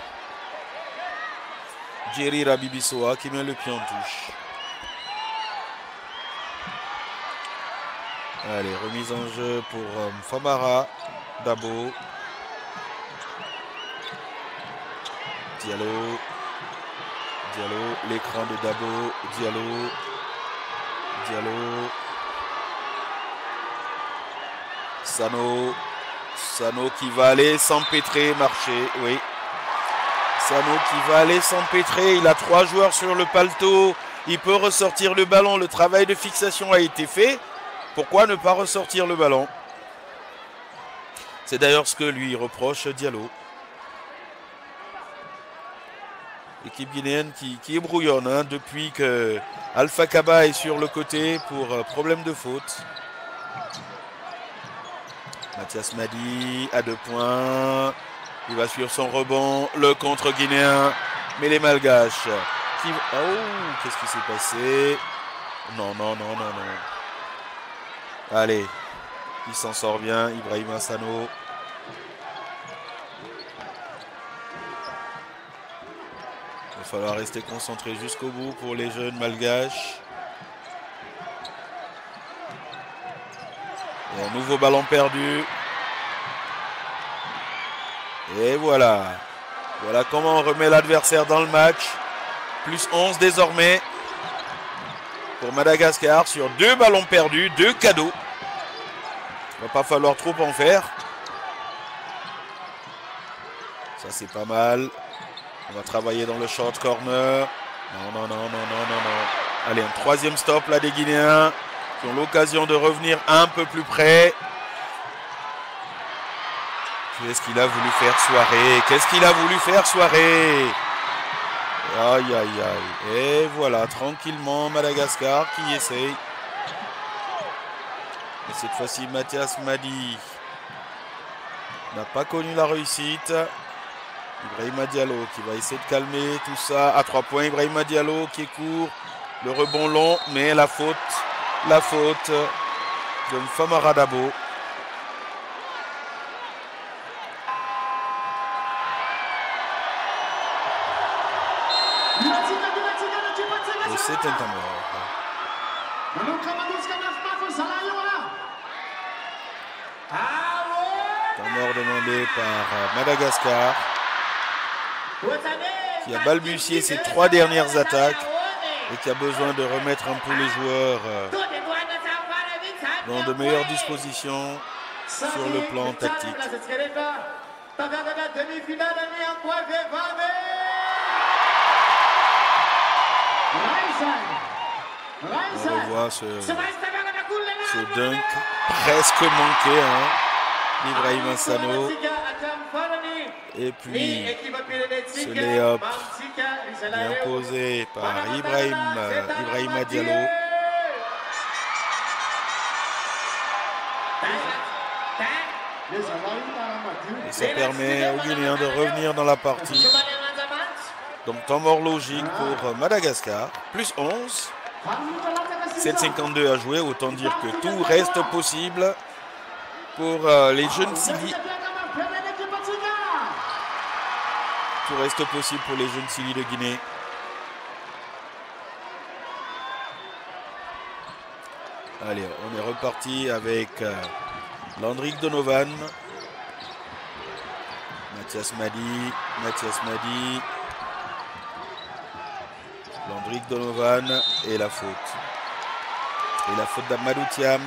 Jerry Rabibisoa qui met le pied en touche. Allez, remise en jeu pour euh, Famara Dabo. Diallo. Diallo, l'écran de Dabo. Diallo. Diallo. Sano. Sano qui va aller s'empêtrer, marcher, oui. Sano qui va aller s'empêtrer. Il a trois joueurs sur le paletot. Il peut ressortir le ballon. Le travail de fixation a été fait. Pourquoi ne pas ressortir le ballon? C'est d'ailleurs ce que lui reproche Diallo. L'équipe guinéenne qui, qui est brouillonne hein, depuis que Alpha Kaba est sur le côté pour euh, problème de faute. Mathias Madi à deux points. Il va suivre son rebond. Le contre guinéen. Mais les malgaches. Qui... Oh, qu'est-ce qui s'est passé? Non, non, non, non, non. Allez, il s'en sort bien, Ibrahima Sano. Il va falloir rester concentré jusqu'au bout pour les jeunes malgaches. Et un nouveau ballon perdu. Et voilà. Voilà comment on remet l'adversaire dans le match. Plus onze désormais. Pour Madagascar sur deux ballons perdus, deux cadeaux. Il ne va pas falloir trop en faire. Ça c'est pas mal. On va travailler dans le short corner. Non, non, non, non, non, non, non. Allez, un troisième stop là des Guinéens qui ont l'occasion de revenir un peu plus près. Qu'est-ce qu'il a voulu faire soirée? Qu'est-ce qu'il a voulu faire soirée? Aïe, aïe, aïe. Et voilà, tranquillement, Madagascar qui essaye. Et cette fois-ci, Mathias Madi n'a pas connu la réussite. Ibrahima Diallo qui va essayer de calmer tout ça. À trois points, Ibrahima Diallo qui est court. Le rebond long, mais la faute, la faute de Famara Dabo. Et c'est un temps mort. Temps mort demandé par Madagascar, qui a balbutié ses trois dernières attaques et qui a besoin de remettre un peu les joueurs dans de meilleures dispositions sur le plan tactique. On revoit ce, ce dunk presque manqué, hein, d'Ibrahim Hassano. Et puis ce lay-up bien posé par Ibrahim, euh, Ibrahima Diallo. Et ça permet aux Guinéens de revenir dans la partie. Donc temps mort logique pour Madagascar. Plus onze. sept cinquante-deux à jouer. Autant dire que tout reste possible pour euh, les jeunes Sili. Tout reste possible pour les jeunes Sili de Guinée. Allez, on est reparti avec euh, Landrick Donovan. Mathias Madi. Mathias Madi. Landrick Donovan et la faute. Et la faute d'Amadou Thiam.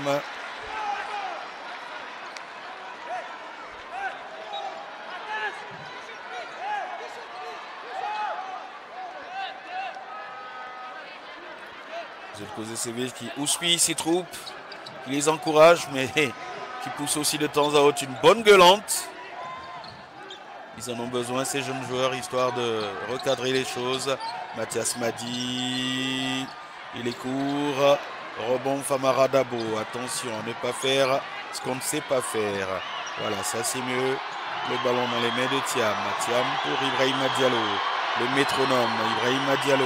Qui houspille ses troupes, qui les encourage, mais qui pousse aussi de temps à autre une bonne gueulante. Ils en ont besoin, ces jeunes joueurs, histoire de recadrer les choses. Mathias Madi, il est court. Rebond Famara Dabo. Attention à ne pas faire ce qu'on ne sait pas faire. Voilà, ça c'est mieux. Le ballon dans les mains de Thiam. Thiam pour Ibrahima Diallo. Le métronome, Ibrahima Diallo.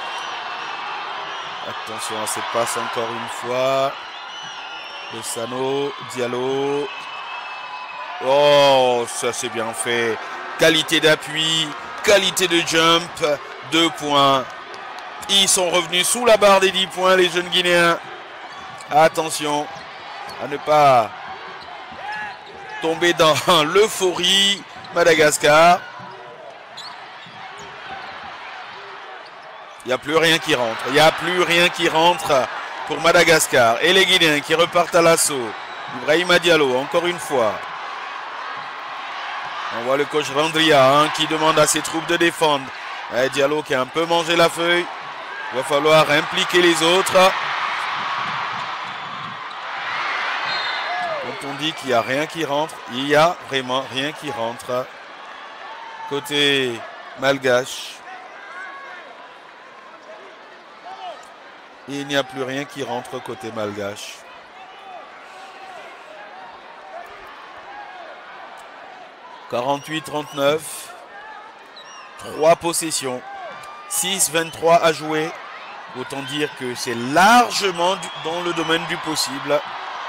Attention à cette passe encore une fois. De Sano, Diallo. Oh, ça c'est bien fait. Qualité d'appui, qualité de jump. Deux points. Ils sont revenus sous la barre des dix points, les jeunes Guinéens. Attention à ne pas tomber dans l'euphorie. Madagascar. Il n'y a plus rien qui rentre. Il n'y a plus rien qui rentre pour Madagascar. Et les Guinéens qui repartent à l'assaut. Ibrahima Diallo, encore une fois. On voit le coach Randria hein, qui demande à ses troupes de défendre. Et Diallo qui a un peu mangé la feuille. Il va falloir impliquer les autres. Quand on dit qu'il n'y a rien qui rentre, il n'y a vraiment rien qui rentre. Côté malgache. Il n'y a plus rien qui rentre côté malgache. quarante-huit trente-neuf. Trois possessions. six vingt-trois à jouer. Autant dire que c'est largement du, dans le domaine du possible.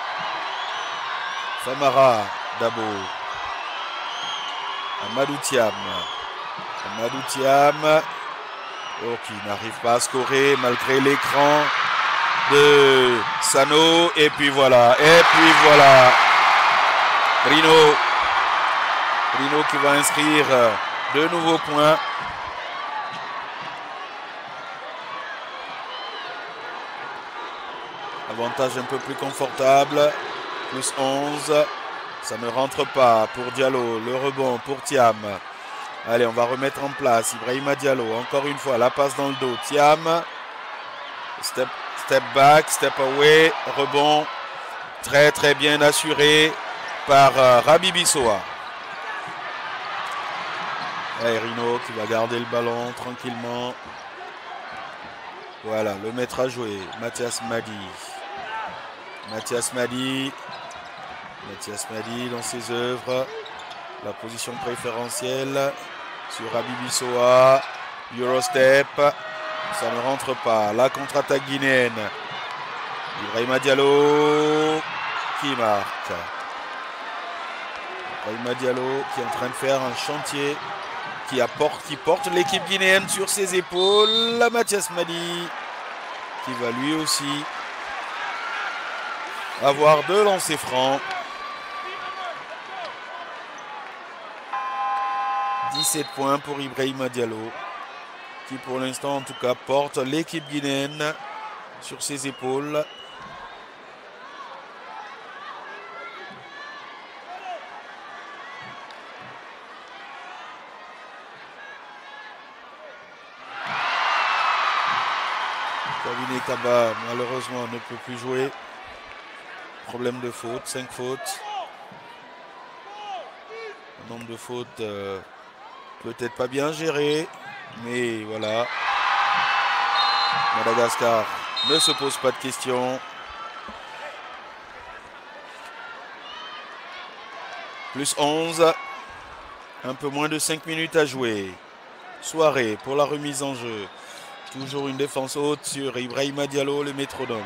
Famara Dabo. Amadou Thiam. Amadou Thiam. Oh, qui n'arrive pas à scorer malgré l'écran de Sano. Et puis voilà. Et puis voilà. Rino. Rino qui va inscrire deux nouveaux points. Avantage un peu plus confortable. Plus onze. Ça ne rentre pas pour Diallo. Le rebond pour Thiam. Allez, on va remettre en place Ibrahima Diallo. Encore une fois, la passe dans le dos. Thiam. Step, step back, step away. Rebond. Très très bien assuré par uh, Rabi Bissoa. Et Rino qui va garder le ballon tranquillement. Voilà, le maître à jouer. Mathias Madi. Mathias Madi. Mathias Madi dans ses œuvres. La position préférentielle sur Rabi Bissoa. Eurostep. Ça ne rentre pas. La contre-attaque guinéenne. Ibrahima Diallo qui marque. Ibrahima Diallo qui est en train de faire un chantier qui, apporte, qui porte l'équipe guinéenne sur ses épaules. Mathias Madi qui va lui aussi avoir deux lancers francs. dix-sept points pour Ibrahima Diallo qui pour l'instant en tout cas porte l'équipe guinéenne sur ses épaules. Rabiné Kaba, malheureusement, ne peut plus jouer. Problème de faute, cinq fautes. Un nombre de fautes euh, peut-être pas bien géré, mais voilà. Madagascar ne se pose pas de questions. Plus onze. Un peu moins de cinq minutes à jouer. Soirée pour la remise en jeu. Toujours une défense haute sur Ibrahima Diallo, le métronome.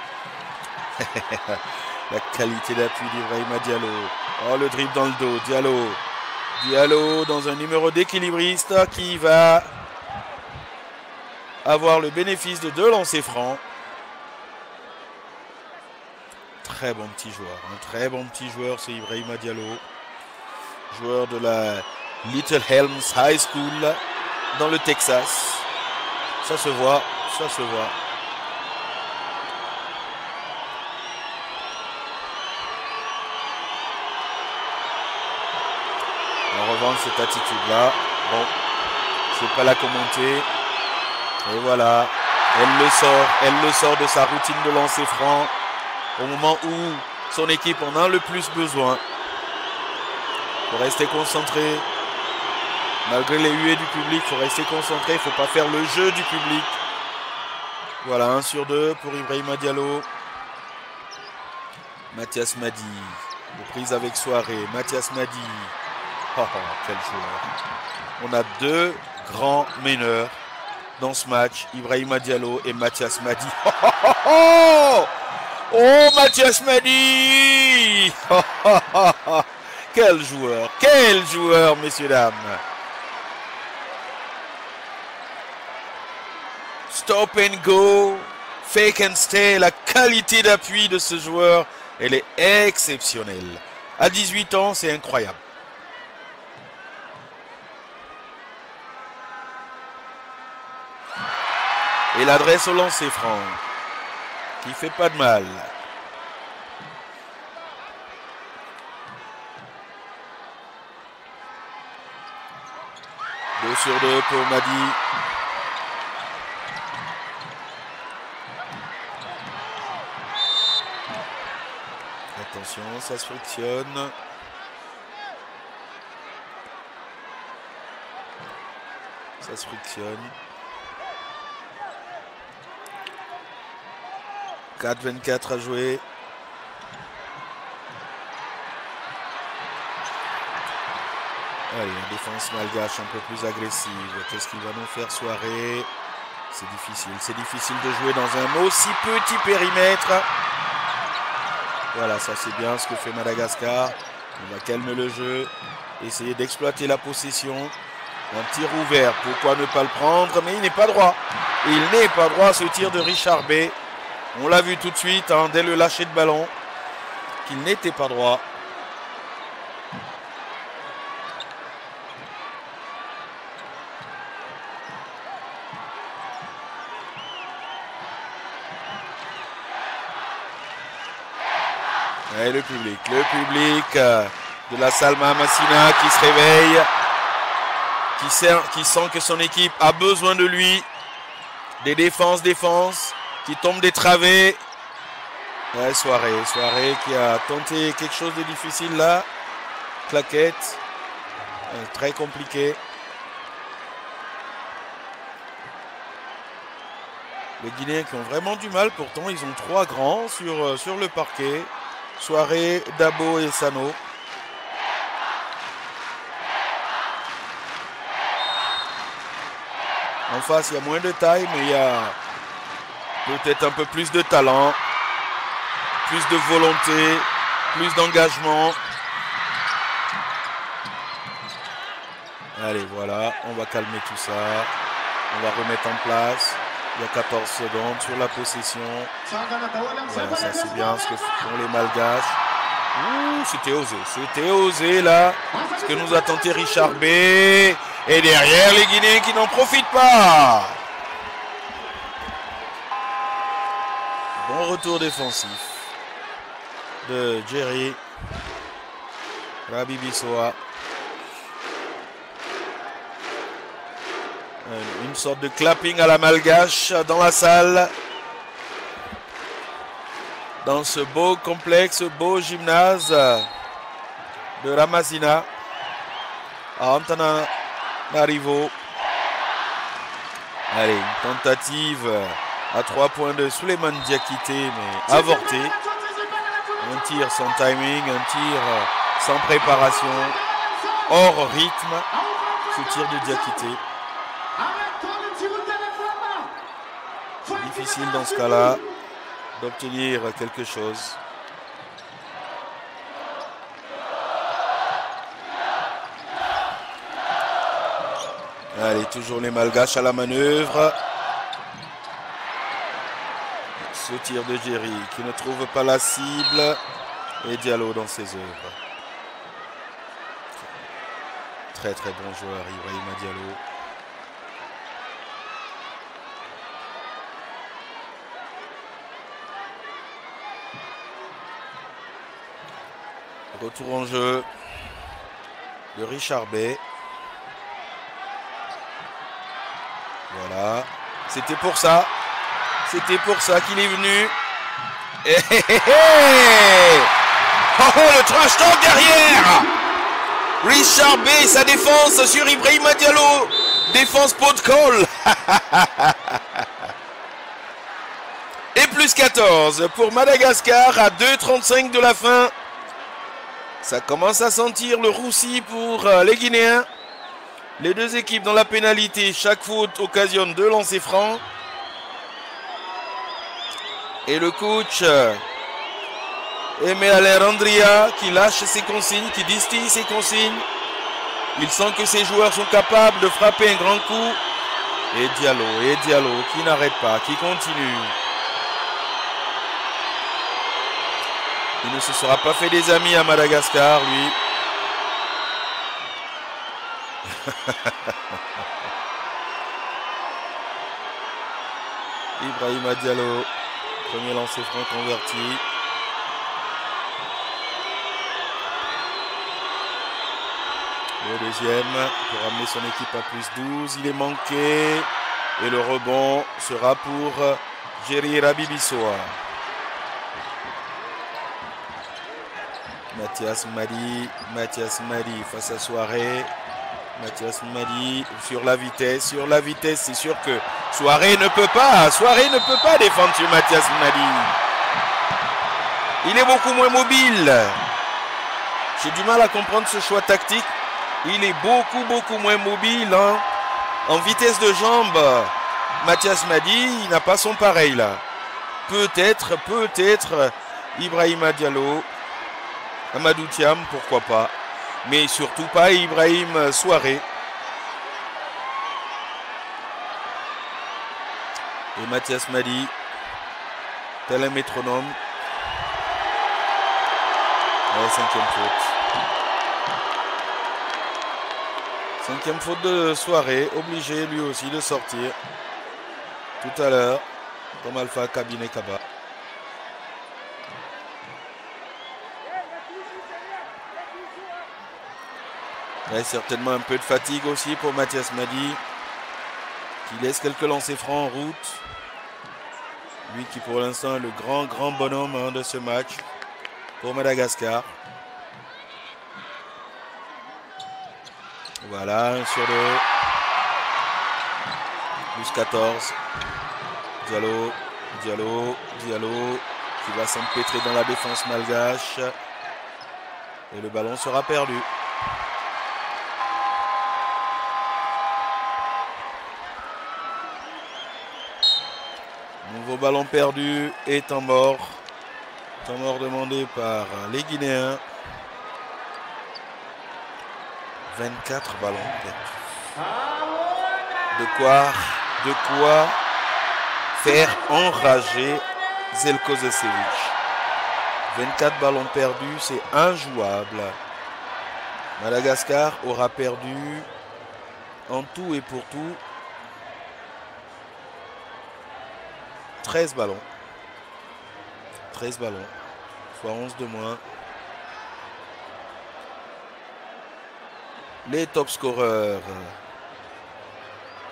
La qualité d'appui d'Ibrahima Diallo. Oh, le dribble dans le dos. Diallo. Diallo dans un numéro d'équilibriste qui va avoir le bénéfice de deux lancers francs. Très bon petit joueur. Un très bon petit joueur, c'est Ibrahima Diallo. Joueur de la Little Helms High School dans le Texas. Ça se voit, ça se voit. En revanche, cette attitude-là, bon, je ne vais pas la commenter. Et voilà, elle le sort, elle le sort de sa routine de lancer franc au moment où son équipe en a le plus besoin. Il faut rester concentré. Malgré les huées du public, il faut rester concentré. Il ne faut pas faire le jeu du public. Voilà, un sur deux pour Ibrahima Diallo. Mathias Madi. Reprise avec Soirée. Mathias Madi. Oh, oh, quel joueur. On a deux grands meneurs dans ce match. Ibrahima Diallo et Mathias Madi. Oh, oh, oh, oh, oh Mathias Madi. Oh, oh, oh, oh. Quel joueur. Quel joueur, messieurs, dames. Stop and go, fake and stay, la qualité d'appui de ce joueur, elle est exceptionnelle. À dix-huit ans, c'est incroyable. Et l'adresse au lancer franc, qui fait pas de mal. Deux sur deux pour Madi. Attention, ça se frictionne. Ça se frictionne. quatre vingt-quatre à jouer. Allez, une défense malgache un peu plus agressive. Qu'est-ce qu'il va nous faire Soirée? C'est difficile. C'est difficile de jouer dans un aussi petit périmètre. Voilà, ça c'est bien ce que fait Madagascar. On va calmer le jeu, essayer d'exploiter la possession. Un tir ouvert, pourquoi ne pas le prendre? Mais il n'est pas droit. Il n'est pas droit ce tir de Richard B. On l'a vu tout de suite, hein, dès le lâcher de ballon, qu'il n'était pas droit. Et le public, le public de la salle Mahamasina qui se réveille, qui sent, qui sent que son équipe a besoin de lui. Des défenses, défenses, qui tombent des travées. Ouais, Soirée, Soirée qui a tenté quelque chose de difficile là. Claquette, ouais, très compliqué. Les Guinéens qui ont vraiment du mal, pourtant ils ont trois grands sur, sur le parquet. Soirée, Dabo et Sano. En face, il y a moins de taille, mais il y a peut-être un peu plus de talent, plus de volonté, plus d'engagement. Allez, voilà, on va calmer tout ça. On va remettre en place. Il y a quatorze secondes sur la possession. Voilà, ça c'est bien ce que font les Malgaches. Ouh, c'était osé, c'était osé là. Ce que nous a tenté Richard B. Et derrière les Guinéens qui n'en profitent pas. Bon retour défensif de Jerry. Rabi Bissoa. Une sorte de clapping à la malgache dans la salle. dans ce beau complexe, beau gymnase de Ramasina à Antananarivo. Allez, une tentative à trois points de Souleymane Diakité, mais avorté. Un tir sans timing, un tir sans préparation, hors rythme, ce tir de Diakité. Difficile dans ce cas-là d'obtenir quelque chose. Allez, toujours les Malgaches à la manœuvre. Ce tir de Jerry qui ne trouve pas la cible. Et Diallo dans ses œuvres. Très très bon joueur, Ibrahima Diallo. Retour en jeu de Richard Bay. Voilà, c'était pour ça. C'était pour ça qu'il est venu. Et hé, hé, hé. Oh, oh, le trash talk derrière. Richard Bay, sa défense sur Ibrahima Diallo. Défense pot de colle. Et plus quatorze pour Madagascar à deux trente-cinq de la fin. Ça commence à sentir le roussi pour les Guinéens. Les deux équipes dans la pénalité. Chaque faute occasionne deux lancers francs. Et le coach Aimé Alain Randria qui lâche ses consignes, qui distille ses consignes. Il sent que ses joueurs sont capables de frapper un grand coup. Et Diallo, et Diallo qui n'arrête pas, qui continue. Il ne se sera pas fait des amis à Madagascar, lui. Ibrahima Diallo, premier lancer franc converti. Le deuxième pour amener son équipe à plus douze. Il est manqué. Et le rebond sera pour Jerry Rabibisoa. Mathias Madi, Mathias Madi face à Soirée. Mathias Madi sur la vitesse, sur la vitesse, c'est sûr que Soirée ne peut pas, Soirée ne peut pas défendre sur Mathias Madi. Il est beaucoup moins mobile. J'ai du mal à comprendre ce choix tactique. Il est beaucoup, beaucoup moins mobile, hein. En vitesse de jambe. Mathias Madi, il n'a pas son pareil là. Peut-être, peut-être Ibrahima Diallo. Amadou Thiam, pourquoi pas. Mais surtout pas Ibrahim Soirée. Et Mathias Madi, tel un métronome. Ouais, cinquième faute. Cinquième faute de Soirée, obligé lui aussi de sortir. Tout à l'heure, comme Alpha Kabinet Kaba. Ouais, certainement un peu de fatigue aussi pour Mathias Madi, qui laisse quelques lancers francs en route. Lui qui pour l'instant est le grand, grand bonhomme hein, de ce match pour Madagascar. Voilà, un sur deux. Plus quatorze. Diallo, Diallo, Diallo, qui va s'empêtrer dans la défense malgache. Et le ballon sera perdu. Nouveau ballon perdu et temps mort. Temps mort demandé par les Guinéens. vingt-quatre ballons perdus. De quoi, de quoi faire enrager Zeljko Zečević. vingt-quatre ballons perdus, c'est injouable. Madagascar aura perdu en tout et pour tout treize ballons. treize ballons, fois onze de moins. Les top scoreurs.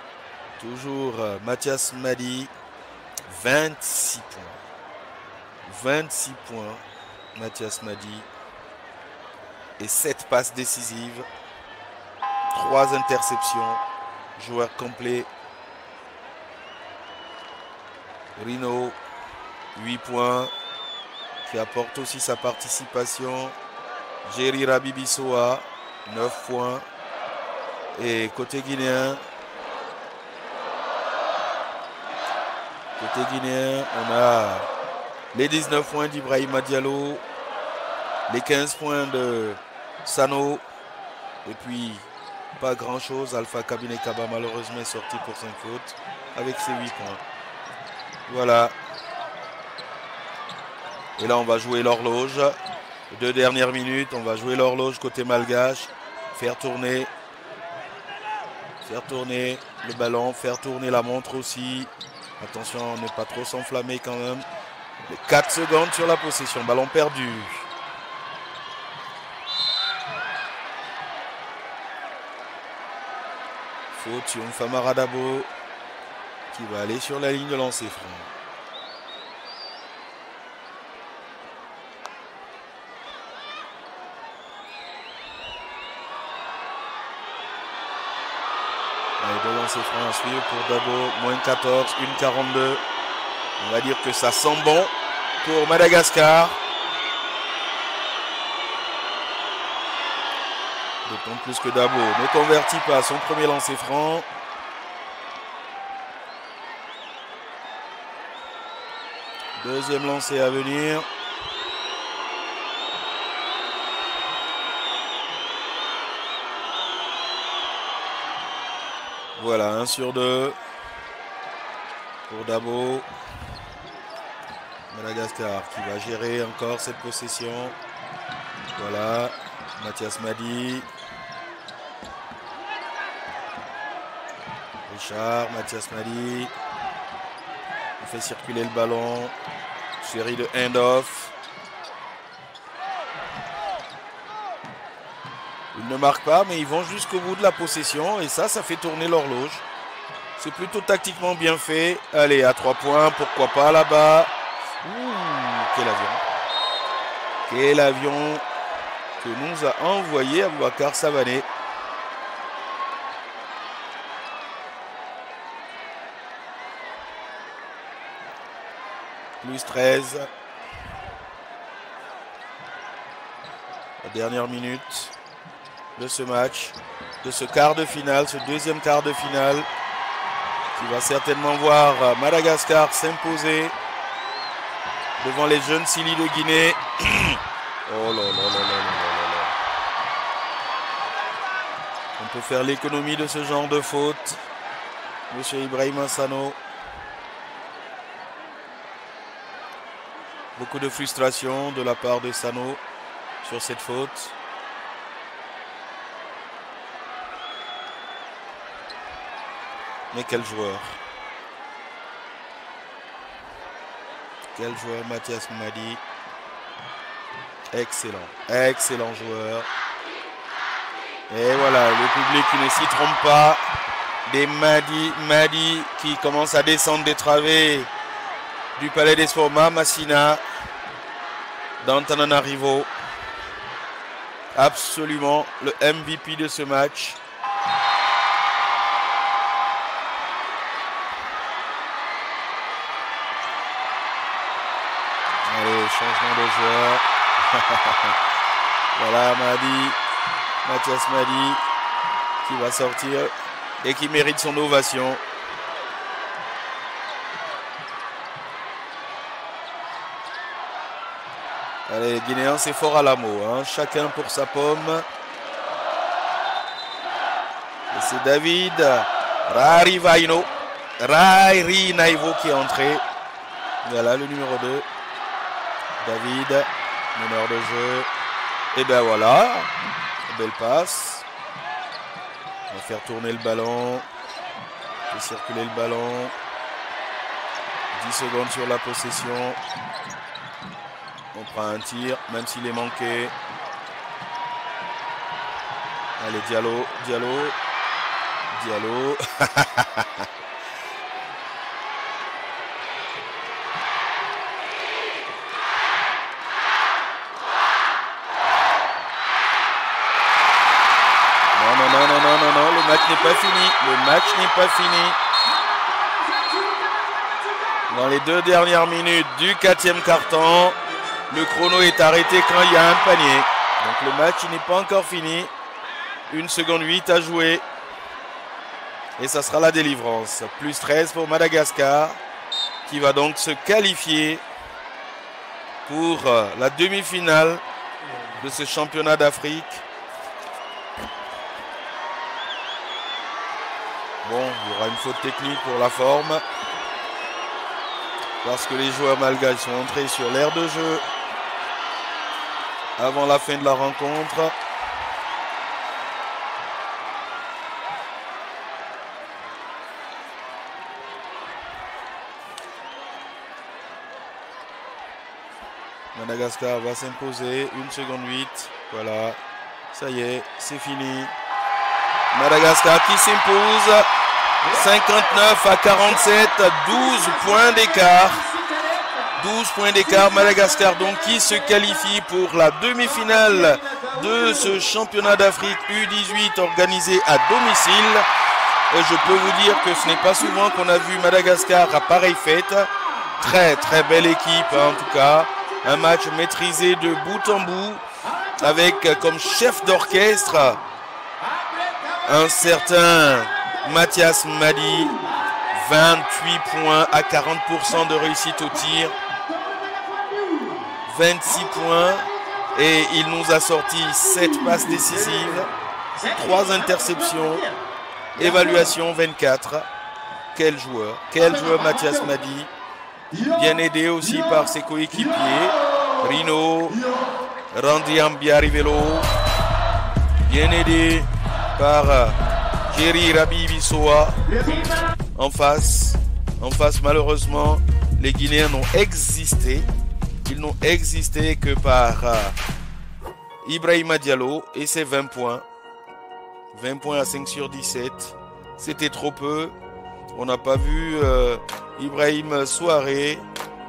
Toujours Mathias Madi, vingt-six points. vingt-six points, Mathias Madi. Et sept passes décisives. trois interceptions. Joueur complet. Rino, huit points. Qui apporte aussi sa participation. Jerry Rabibisoa, neuf points. Et côté guinéen, côté guinéen, on a les dix-neuf points d'Ibrahima Diallo, les quinze points de Sano, et puis pas grand chose. Alpha Kabine Kaba malheureusement est sorti pour cinq fautes avec ses huit points. Voilà. Et là on va jouer l'horloge. Deux dernières minutes, on va jouer l'horloge côté malgache. Faire tourner. Faire tourner le ballon, faire tourner la montre aussi. Attention, on n'est pas trop s'enflammer quand même. Les quatre secondes sur la possession, ballon perdu. Faute sur Famara Dabo qui va aller sur la ligne de lancer franc. Allez, de lancer franc à suivre pour Dabo, moins quatorze, un quarante-deux. On va dire que ça sent bon pour Madagascar. D'autant plus que Dabo ne convertit pas son premier lancer franc. Deuxième lancer à venir. Voilà, un sur deux pour Dabo. Madagascar qui va gérer encore cette possession. Voilà, Mathias Madi. Richard, Mathias Madi. Il fait circuler le ballon. Série de hand-off. Ils ne marquent pas, mais ils vont jusqu'au bout de la possession. Et ça, ça fait tourner l'horloge. C'est plutôt tactiquement bien fait. Allez, à trois points, pourquoi pas là-bas. Ouh, quel avion. Quel avion que nous a envoyé Aboubacar Savané. Plus treize. La dernière minute de ce match, de ce quart de finale, ce deuxième quart de finale qui va certainement voir Madagascar s'imposer devant les jeunes Sili de Guinée. Oh là là là là là là là. On peut faire l'économie de ce genre de faute. Monsieur Ibrahima Sano. Beaucoup de frustration de la part de Sano sur cette faute. Mais quel joueur. Quel joueur, Mathias Madi. Excellent. Excellent joueur. Et voilà, le public qui ne s'y trompe pas. Des Madi, Madi qui commence à descendre des travées du Palais des Sports Mamassina d'Antananarivo. Absolument le M V P de ce match. Allez, changement de joueur. Voilà Madi, Mathias Madi qui va sortir et qui mérite son ovation. Allez, les Guinéens, c'est fort à l'amour, hein. Chacun pour sa pomme. Et c'est David Rarivaino, Rairinaivo qui est entré. Voilà le numéro deux. David, meneur de jeu. Et ben voilà, belle passe. On va faire tourner le ballon. On fait circuler le ballon. dix secondes sur la possession. On prend un tir, même s'il est manqué. Allez, Diallo, Diallo, Diallo. non, non, non, non, non, le match n'est pas fini. Le match n'est pas fini. Dans les deux dernières minutes du quatrième quart-temps, le chrono est arrêté quand il y a un panier. Donc le match n'est pas encore fini. une seconde huit à jouer. Et ça sera la délivrance. Plus treize pour Madagascar, qui va donc se qualifier pour la demi-finale de ce championnat d'Afrique. Bon, il y aura une faute technique pour la forme, parce que les joueurs malgaches sont entrés sur l'aire de jeu avant la fin de la rencontre. Madagascar va s'imposer, une seconde huit, voilà, ça y est, c'est fini. Madagascar qui s'impose, cinquante-neuf à quarante-sept, douze points d'écart. douze points d'écart, Madagascar donc qui se qualifie pour la demi-finale de ce championnat d'Afrique U dix-huit organisé à domicile. Et je peux vous dire que ce n'est pas souvent qu'on a vu Madagascar à pareille fête. Très très belle équipe en tout cas. Un match maîtrisé de bout en bout avec comme chef d'orchestre un certain Mathias Madi. vingt-huit points à quarante pour cent de réussite au tir. vingt-six points et il nous a sorti sept passes décisives, trois interceptions, évaluation vingt-quatre. Quel joueur, quel joueur Mathias Madi. Bien aidé aussi par ses coéquipiers, Rino, Randy Ambiarivelo, bien aidé par Jerry Rabibisoa. En face, en face malheureusement, les Guinéens n'ont existé. Ils n'ont existé que par uh, Ibrahima Diallo et ses vingt points. vingt points à cinq sur dix-sept. C'était trop peu. On n'a pas vu euh, Ibrahim Souaré.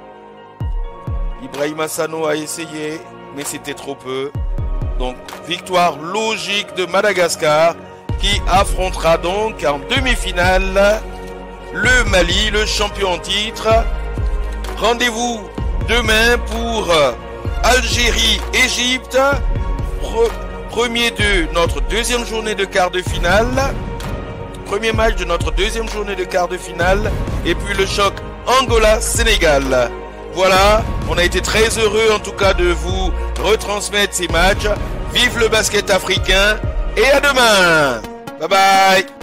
Ibrahim Assano a essayé, mais c'était trop peu. Donc, victoire logique de Madagascar qui affrontera donc en demi-finale le Mali, le champion en titre. Rendez-vous demain pour Algérie-Égypte. Pre- premier de notre deuxième journée de quart de finale. Premier match de notre deuxième journée de quart de finale. Et puis le choc Angola-Sénégal. Voilà, on a été très heureux en tout cas de vous retransmettre ces matchs. Vive le basket africain et à demain. Bye bye.